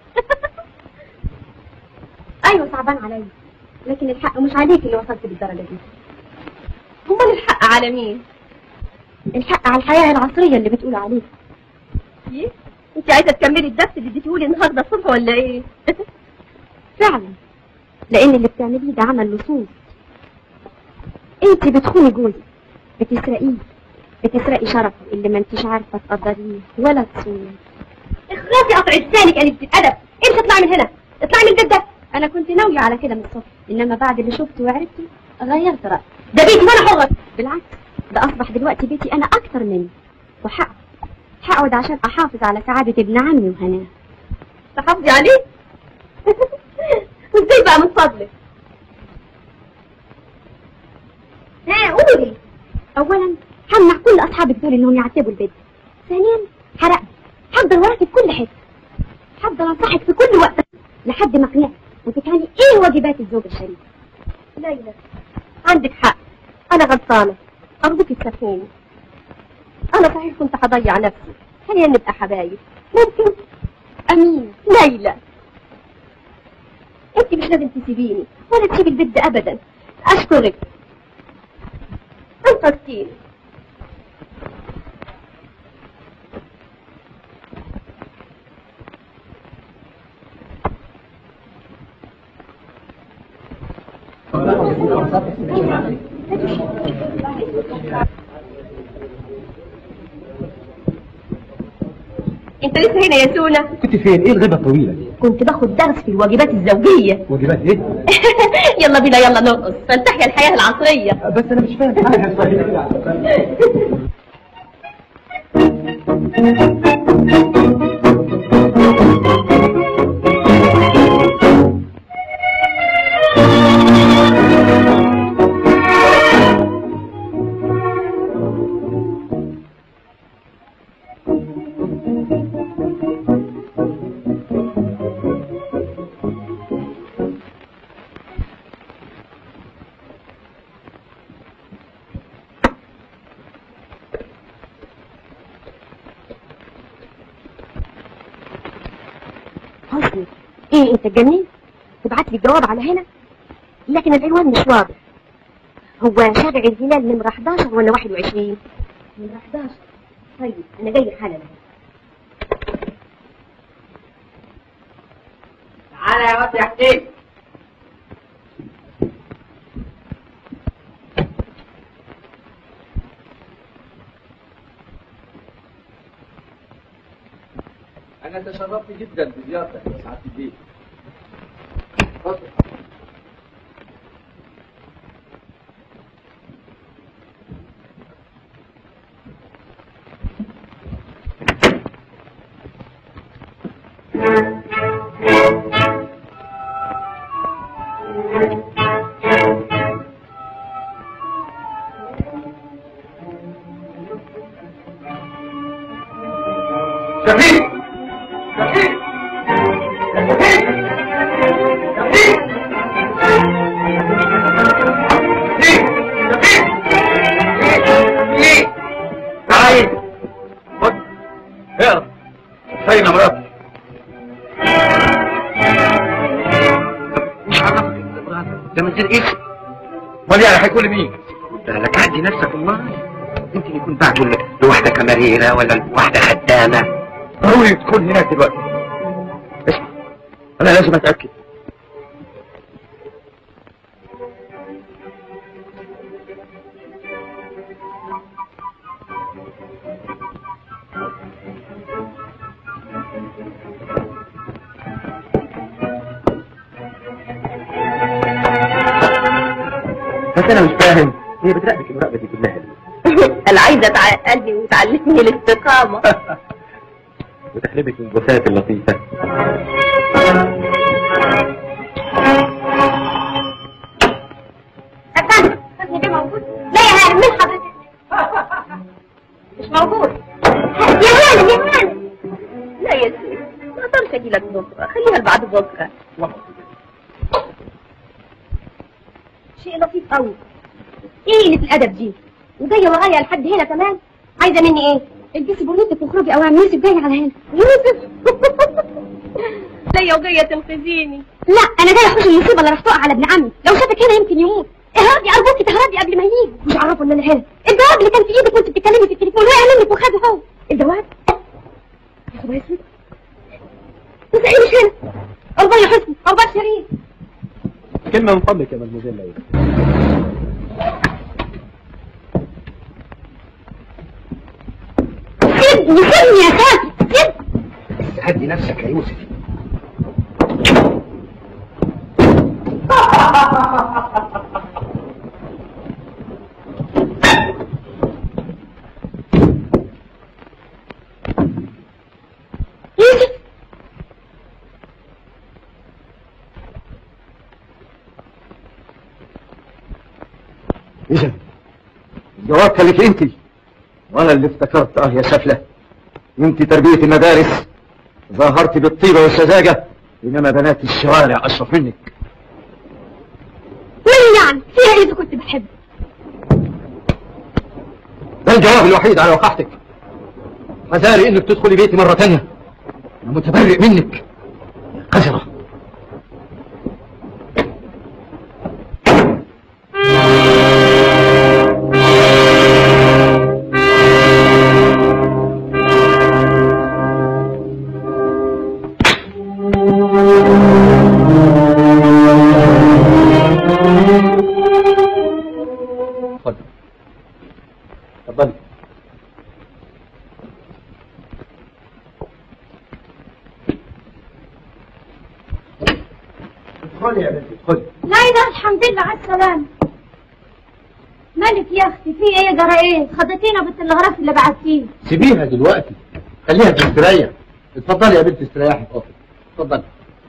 G: ايوه صعبان عليا، لكن الحق مش عليك اللي وصلت بالدرجة دي.
E: امال الحق على مين؟
G: الحق على الحياة العصرية اللي بتقول عليها.
E: ايه؟ انت عايزة تكملي الدرس اللي اديتهولي النهارده الصبح ولا ايه؟
G: فعلا، لان اللي بتعمليه ده عمل لصوص. انت بتخوني جوزك، بتسرقي شرفه اللي ما انتش عارفة تقدريه ولا تصونيه.
E: اخرسي قطع لسانك قليلة الادب. امشي اطلعي من هنا، اطلعي من البيت ده.
G: انا كنت ناوية على كده من الصبح، انما بعد اللي شفته وعرفته غيرت رأيي.
E: ده بيتي وانا حرة.
G: بالعكس، ده اصبح دلوقتي بيتي انا اكتر مني، هقعد عشان احافظ على سعادة ابن عمي وهناه.
E: تحافظي عليه؟ وازاي بقى من فضلك؟ قولي.
G: اولا همنع كل اصحابك دول انهم يعتبوا البيت. ثانيا هراقبك، هفضل وراكي في كل حته، هفضل انصحك في كل وقت لحد ما اقنعك وتفهمي ايه واجبات الزوج الشريف.
E: ليلى، عندك حق، انا غلطانه، ارجوكي تسامحيني. انا صحيح كنت هضيع نفسي، خلينا نبقى حبايب. ممكن؟
G: امين.
E: ليلى، انت مش لازم تسيبيني ولا تسيبي البيت ده ابدا. اشكرك، انقذتيني. انت لسه هنا يا سونا؟
D: كنت فين؟ ايه الغيبة الطويلة دي؟
E: كنت باخد درس في الواجبات الزوجية.
D: واجبات ايه؟
E: يلا بينا، يلا نرقص فلتحيا الحياة العصرية.
D: بس انا مش فاهم حاجة.
E: حسني، ايه انت اتجننت؟ تبعت لي جواب على هنا؟ لكن العنوان مش واضح. هو شارع الهلال نمرة 11 ولا 21؟ نمرة 11. طيب انا جاي حالا.
A: تعالى يا واد يا حسين.
C: أنا تشرفت جدا بزيارتك يا سعادة البيت. اتفضل.
B: شفيق! فين مراتي؟
A: مش عرفك انت ابراهيم ده من غير اسم.
B: امال يعني هيكون مين؟
A: قلت لك عدي نفسك الله.
B: يمكن يكون بعته لواحدة كماريرة ولا واحدة خدامة. ضروري تكون هناك دلوقتي. اسمع، أنا لازم أتأكد. بس أنا مش فاهم هي بتراقبك المراقبة دي كلها ليه؟
E: انا عايزه تعقلني وتعلمني الاستقامه.
B: وتحلبك البوسات اللطيفة.
G: استنى، حسني بيه موجود؟ لا يا هانم، مين حضرتك؟
E: مش موجود.
G: يا هانم يا هانم.
E: لا يا سيدي، ما اقدرش اجي لك بكره، خليها لبعد بكره. شيء لطيف قوي. ايه قله الادب دي؟ وجايه ورايا لحد هنا كمان؟ عايزه مني ايه؟ البسي بوليتك واخرجي اوام. يوسف جاي على هنا. يوسف جايه وجايه تنقذيني. لا، انا جايه احوش المصيبه اللي راح تقع على ابن عمي. لو شافك هنا يمكن يموت. اهربي ارجوكي، تهربي قبل ما يجي. مش عرفوا ان انا هنا. الجواب اللي كان في ايدك وانت بتتكلمي في التليفون وقع منك وخده هو. الجواب يا خبر اسود. مستحيل مش هنا. اربع يا حسني، اربع شريف.
D: كلمة من فضلك يا مدموزيل ليلى.
G: سيبني سيبني يا ساتر، سيبني.
B: هدي نفسك يا يوسف.
G: يوسف
B: إذا الجواب كان لك انت، وانا اللي افتكرت يا سفلة. انت تربية المدارس ظاهرت بالطيبة والسذاجة، انما بنات الشوارع اشرف منك.
G: وين يعني؟ فيها ايه اذا كنت بحبك؟
B: ده الجواب الوحيد على وقاحتك. حذاري انك تدخلي بيتي مرة تانية. انا متبرئ منك يا قذرة. اتفضلي. ادخلي يا بنتي، ادخلي.
G: ليلى الحمد لله على السلامة. مالك يا اختي؟ في ايه؟ جرى ايه؟ خضتينا بالتلغراف اللي بعتيه.
F: سيبيها دلوقتي، خليها تستريح. اتفضلي يا بنت استريحي في اوضتك. اتفضلي.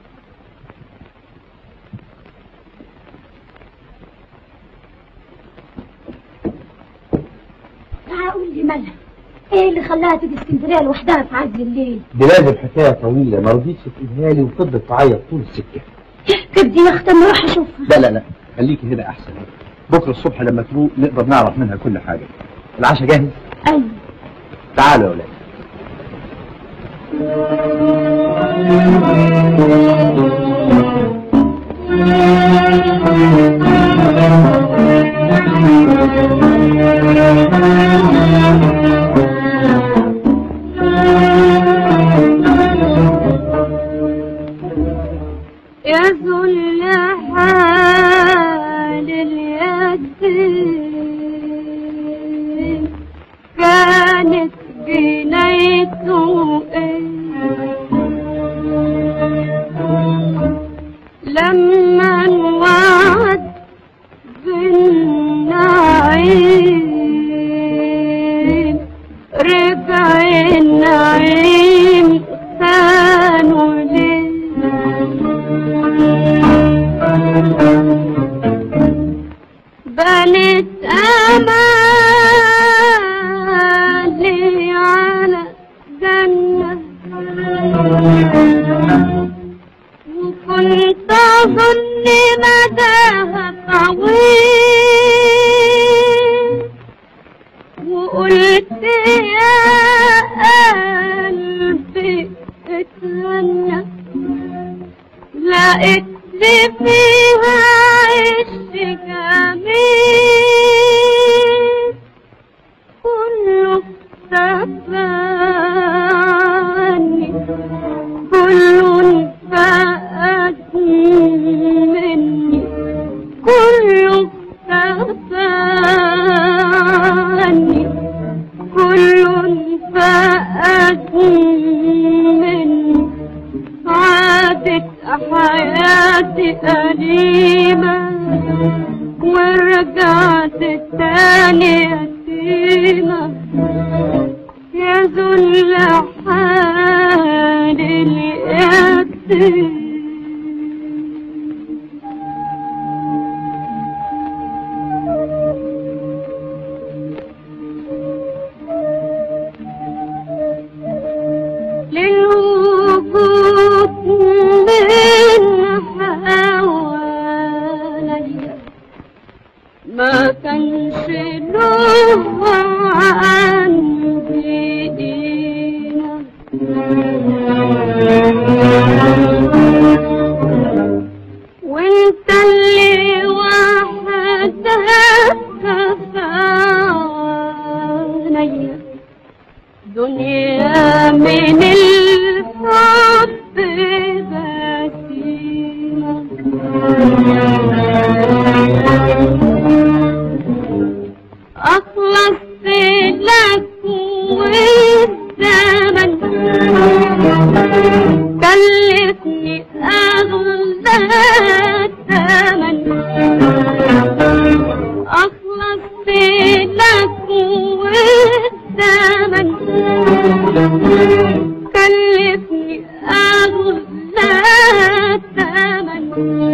G: تعال قول لي مالها؟ ايه اللي خلاها تيجي اسكندريه لوحدها في عز الليل؟
F: دي لازم حكايه طويله، ما رضيتش تقولها لي وفضلت تعيط طول السكه.
G: كبدي يا اختي اما اروح اشوفها.
F: لا خليكي هنا احسن. بكره الصبح لما تروق نقدر نعرف منها كل حاجه. العشاء جاهز؟
G: ايوه.
F: تعالوا يا ولاد.
H: يا ذل حال اليتيم كانت جنايته لما انوعد بالنعيم رجع النعيم خانوا ليه بنت امالي على جنة وكنت اظن مداها طويل وقلت يا قلبي اتهنى لقيت لي فيها عش جميل يتيمة يا ذل حال اليتيم. للوجود من حواليا ما كانش له عندي قيمة، وانت اللي وحدك كفاية دنيا من الحب بسيمة. أخلصت لك والزمن كلفني أغلى الثمن. أخلصت لك والزمن كلفني أغلى الثمن.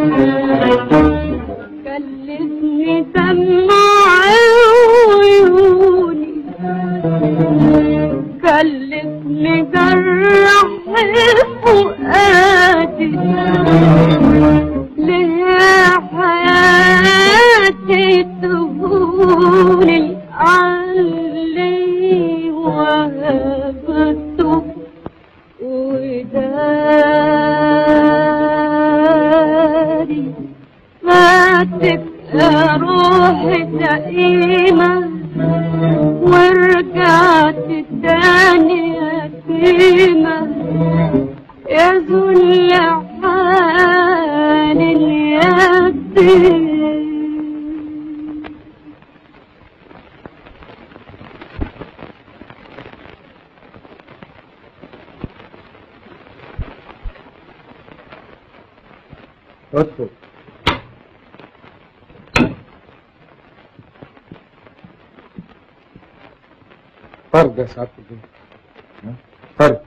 H: كلفني دمع عيوني كلفني جرح فؤادي. ليه حياتي تهوني علي وهبته وداري فاتك روحي دائما ورجعت تاني يتيمة يا ذل حال اليتيم.
B: ادخل.
C: فرد يا سعادة الدين. فرد.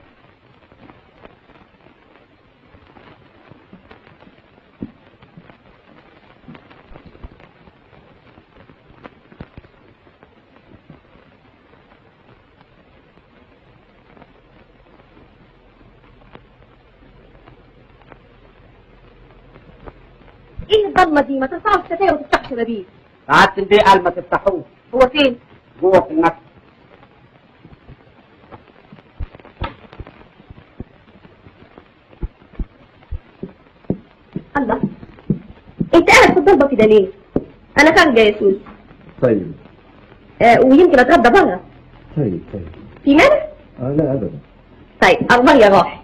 E: ايه الضلمه دي؟ ما ترفعوا الستاير وتفتحوا شبابيك.
A: سعادة البيه قال ما تفتحوش.
E: هو فين؟
A: جوه في المكتب.
E: الله، انت قاعد في الضلمه كده ليه؟ انا خارجه يا سوسي.
F: طيب.
E: ويمكن اتغدى بره.
F: طيب.
E: في مانع؟
F: لا ابدا.
E: طيب الله يا روحي.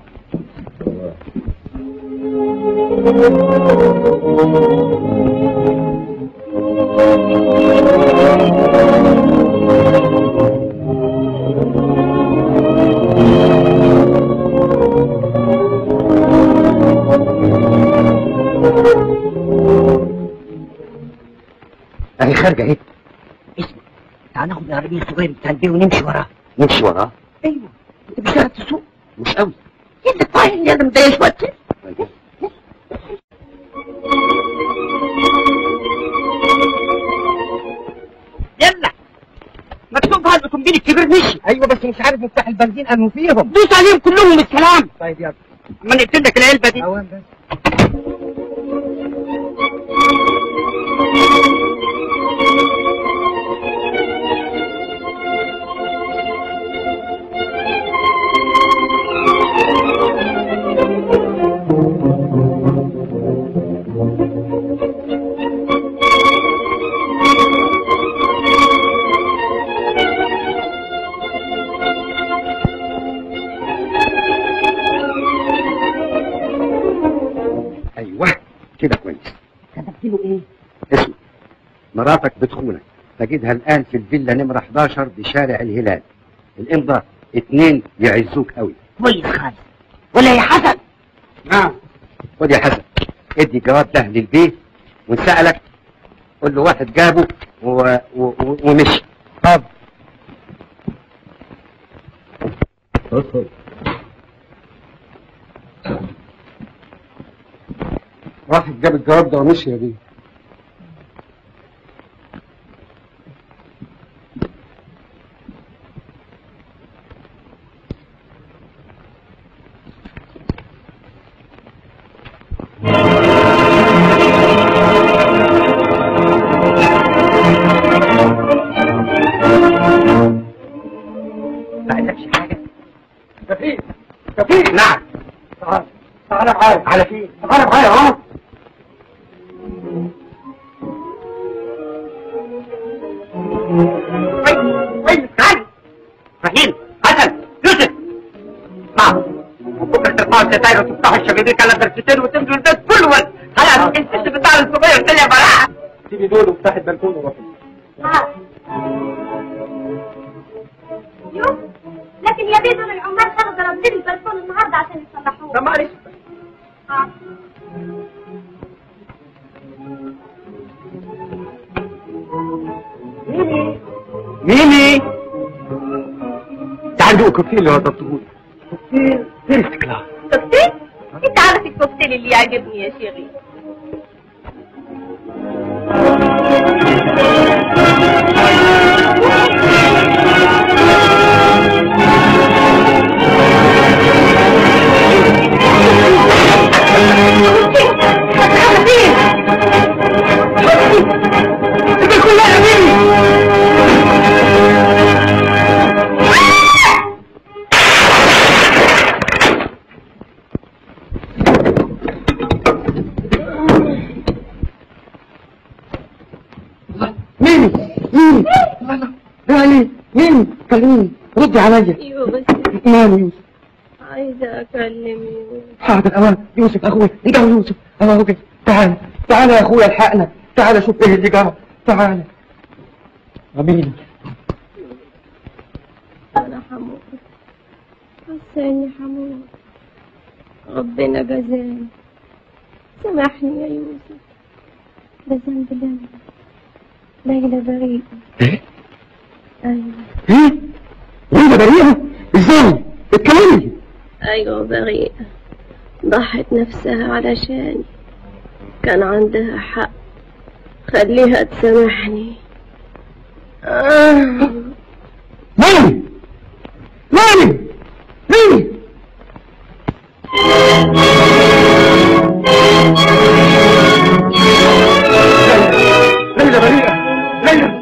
A: اهي خارجه اهي. اسمع، تعال ناخد العربيه الصغيره بتاع البيه ونمشي وراه.
B: نمشي وراه؟
A: ايوه، انت مش قاعد تسوق؟
B: مش قوي.
A: انت طايح يا ده مضايق وقت. يلا مكتوب هالأوتومبيل الكبير مشي.
B: ايوه بس مش عارف مفتاح البنزين انه فيهم.
A: دوس عليهم كلهم بالسلام.
B: طيب يلا.
A: اما نقتل لك العلبه دي.
B: اوان بس. كده كويس.
A: كتبت له ايه؟
B: اسمع، مراتك بتخونك، تجدها الآن في الفيلا نمرة 11 بشارع الهلال. الإمضاء 2 يعزوك قوي.
A: كويس خالص. ولا يا حسن؟
B: نعم. خد يا حسن، ادي الجواب ده للبيت، وان سألك قول له واحد جابه ومشي. طب
C: ادخل.
B: واحد جاب الجواب ده ومشي يا بيه.
A: ما قالكش حاجة؟
B: كفيل كفيل.
A: نعم.
B: تعالى معايا.
A: على فين؟
B: تعالى معايا اهو.
A: كويس تعال. فهيم، حسن، يوسف. نعم. بكره ترفعوا الستاير وتفتحوا الشبابيك على درجتين وتمشوا البيت كله ولد. خلاص انت بتاع الصغير الدنيا براحة.
B: سيبي دول وافتحي البلكون وروحي.
G: يوسف، لكن يا بيه دول العمال كانوا ضربين البلكون النهارده عشان يصلحوه.
A: ده معلش.
B: ميمي
A: تعال دوق الكوكتيل اللي وضبطهولي. كوكتيل فيرست كلاس.
E: كوكتيل؟ انت عارف الكوكتيل اللي يعجبني يا شيخي.
B: مين؟ كلميني، ردي عليا.
E: يوسف،
B: مالي يوسف؟
E: عايزة أكلم يوسف.
B: حاضر أوان. يوسف أخوي، انت هو يوسف. أهو كده. تعال تعال يا أخويا الحقنا. تعال شوف إيه اللي جرى. تعال. أمينة.
E: أنا حموت، حاسة إني حموت. ربنا جزاني. سامحني يا يوسف، ده ذنب ليلى بريئة.
B: إيه؟
E: أيوة.
B: إيه؟ ليلى بريئة؟ إزاي؟ اتكلمي.
E: أيوة بريئة، ضحت نفسها علشاني، كان عندها حق، خليها تسامحني.
B: مالي مالي مالي. ليلى بريئة. ليلى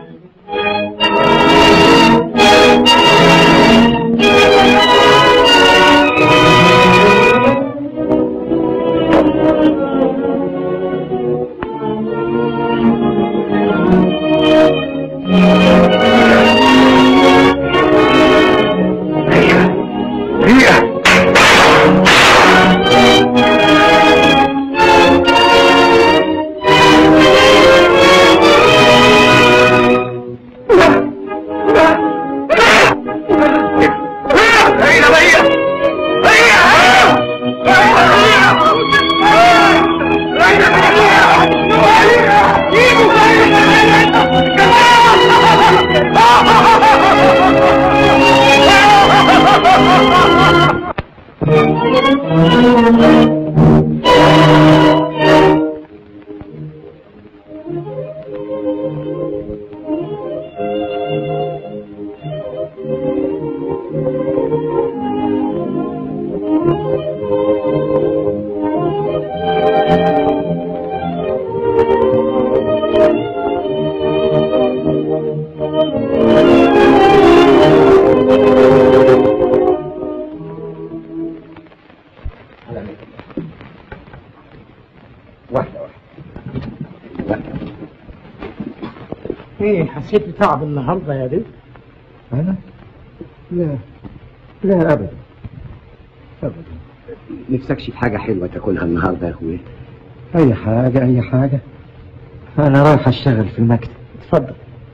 A: ايه حسيت بتعب النهارده يا بيه؟
C: أنا؟ لا لا أبدا أبدا.
A: نفسكش في حاجة حلوة تاكلها النهارده يا اخويا؟
C: أي حاجة أي حاجة. أنا رايح أشتغل في المكتب.
A: اتفضل.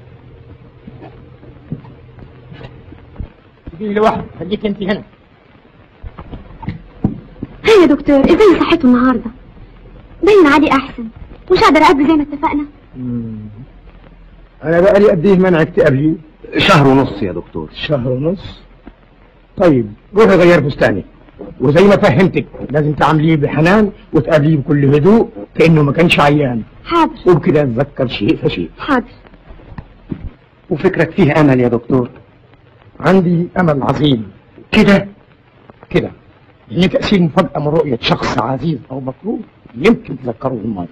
A: تجيلي لوحدك، خليك انت هنا.
G: هيا يا دكتور، ازاي صحته النهارده؟ باين عليه احسن، مش قادر اقابله زي ما اتفقنا.
C: أنا بقى لي قد إيه منعك تقابليه؟
F: شهر ونص يا دكتور.
I: شهر ونص؟ طيب روح غير فستانك، وزي ما فهمتك لازم تعامليه بحنان وتقابليه بكل هدوء كأنه ما كانش عيان.
G: حاضر.
I: وبكده اتذكر شيء فشيء.
G: حاضر.
B: وفكرك فيه امل يا دكتور؟
I: عندي امل عظيم. كده ان تأثير مفاجأة من رؤية شخص عزيز او مكروه يمكن تذكره الماضي.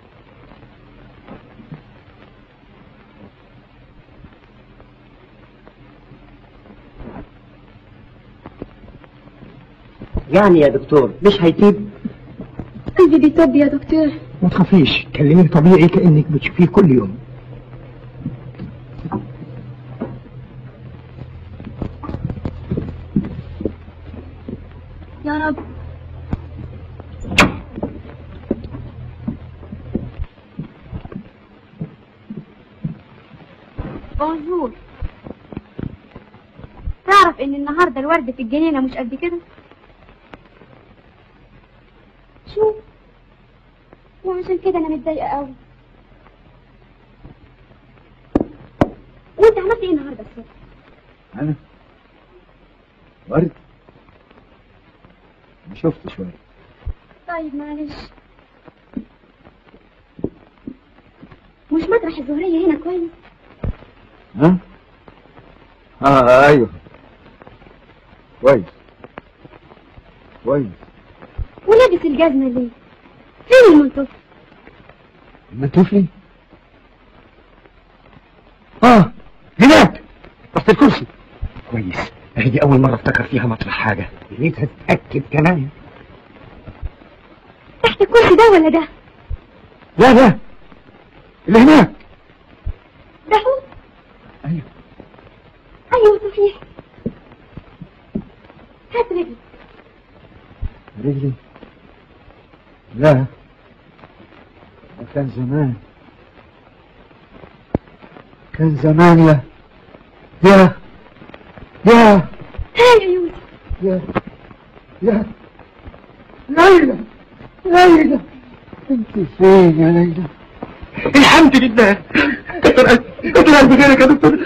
B: يعني يا دكتور مش هيطيب؟
G: قلبي بيطب يا دكتور.
I: ما تخافيش، كلميه طبيعي كأنك بتشوفيه كل يوم.
G: يا رب. بونجور. تعرف ان النهارده الورد في الجنينه مش قد كده؟ شو؟ وعشان كده انا متضايقه قوي. وانت عملت ايه النهارده الصبح؟
C: انا ورد ما شفت شويه.
G: طيب معلش. مش مطرح الزهريه هنا كويس؟
C: ها؟ ايوه كويس.
G: ولابس الجزمه ليه؟ فين المنطوف؟
C: المنتوفي؟
I: هناك تحت الكرسي. كويس، دي اول مرة افتكر فيها مطرح حاجة، لقيتها تتأكد كمان.
G: تحت الكرسي ده ولا ده؟
I: لا ده اللي هناك.
G: ده هو؟
I: ايوه
G: صحيح. هات رجلي.
C: رجلي؟ لا ده كان زمان يا
G: هاي يا يوسف.
C: يا ليلى انت فين يا ليلى؟
I: الحمد لله. كتر قلبي غيرك يا دكتور.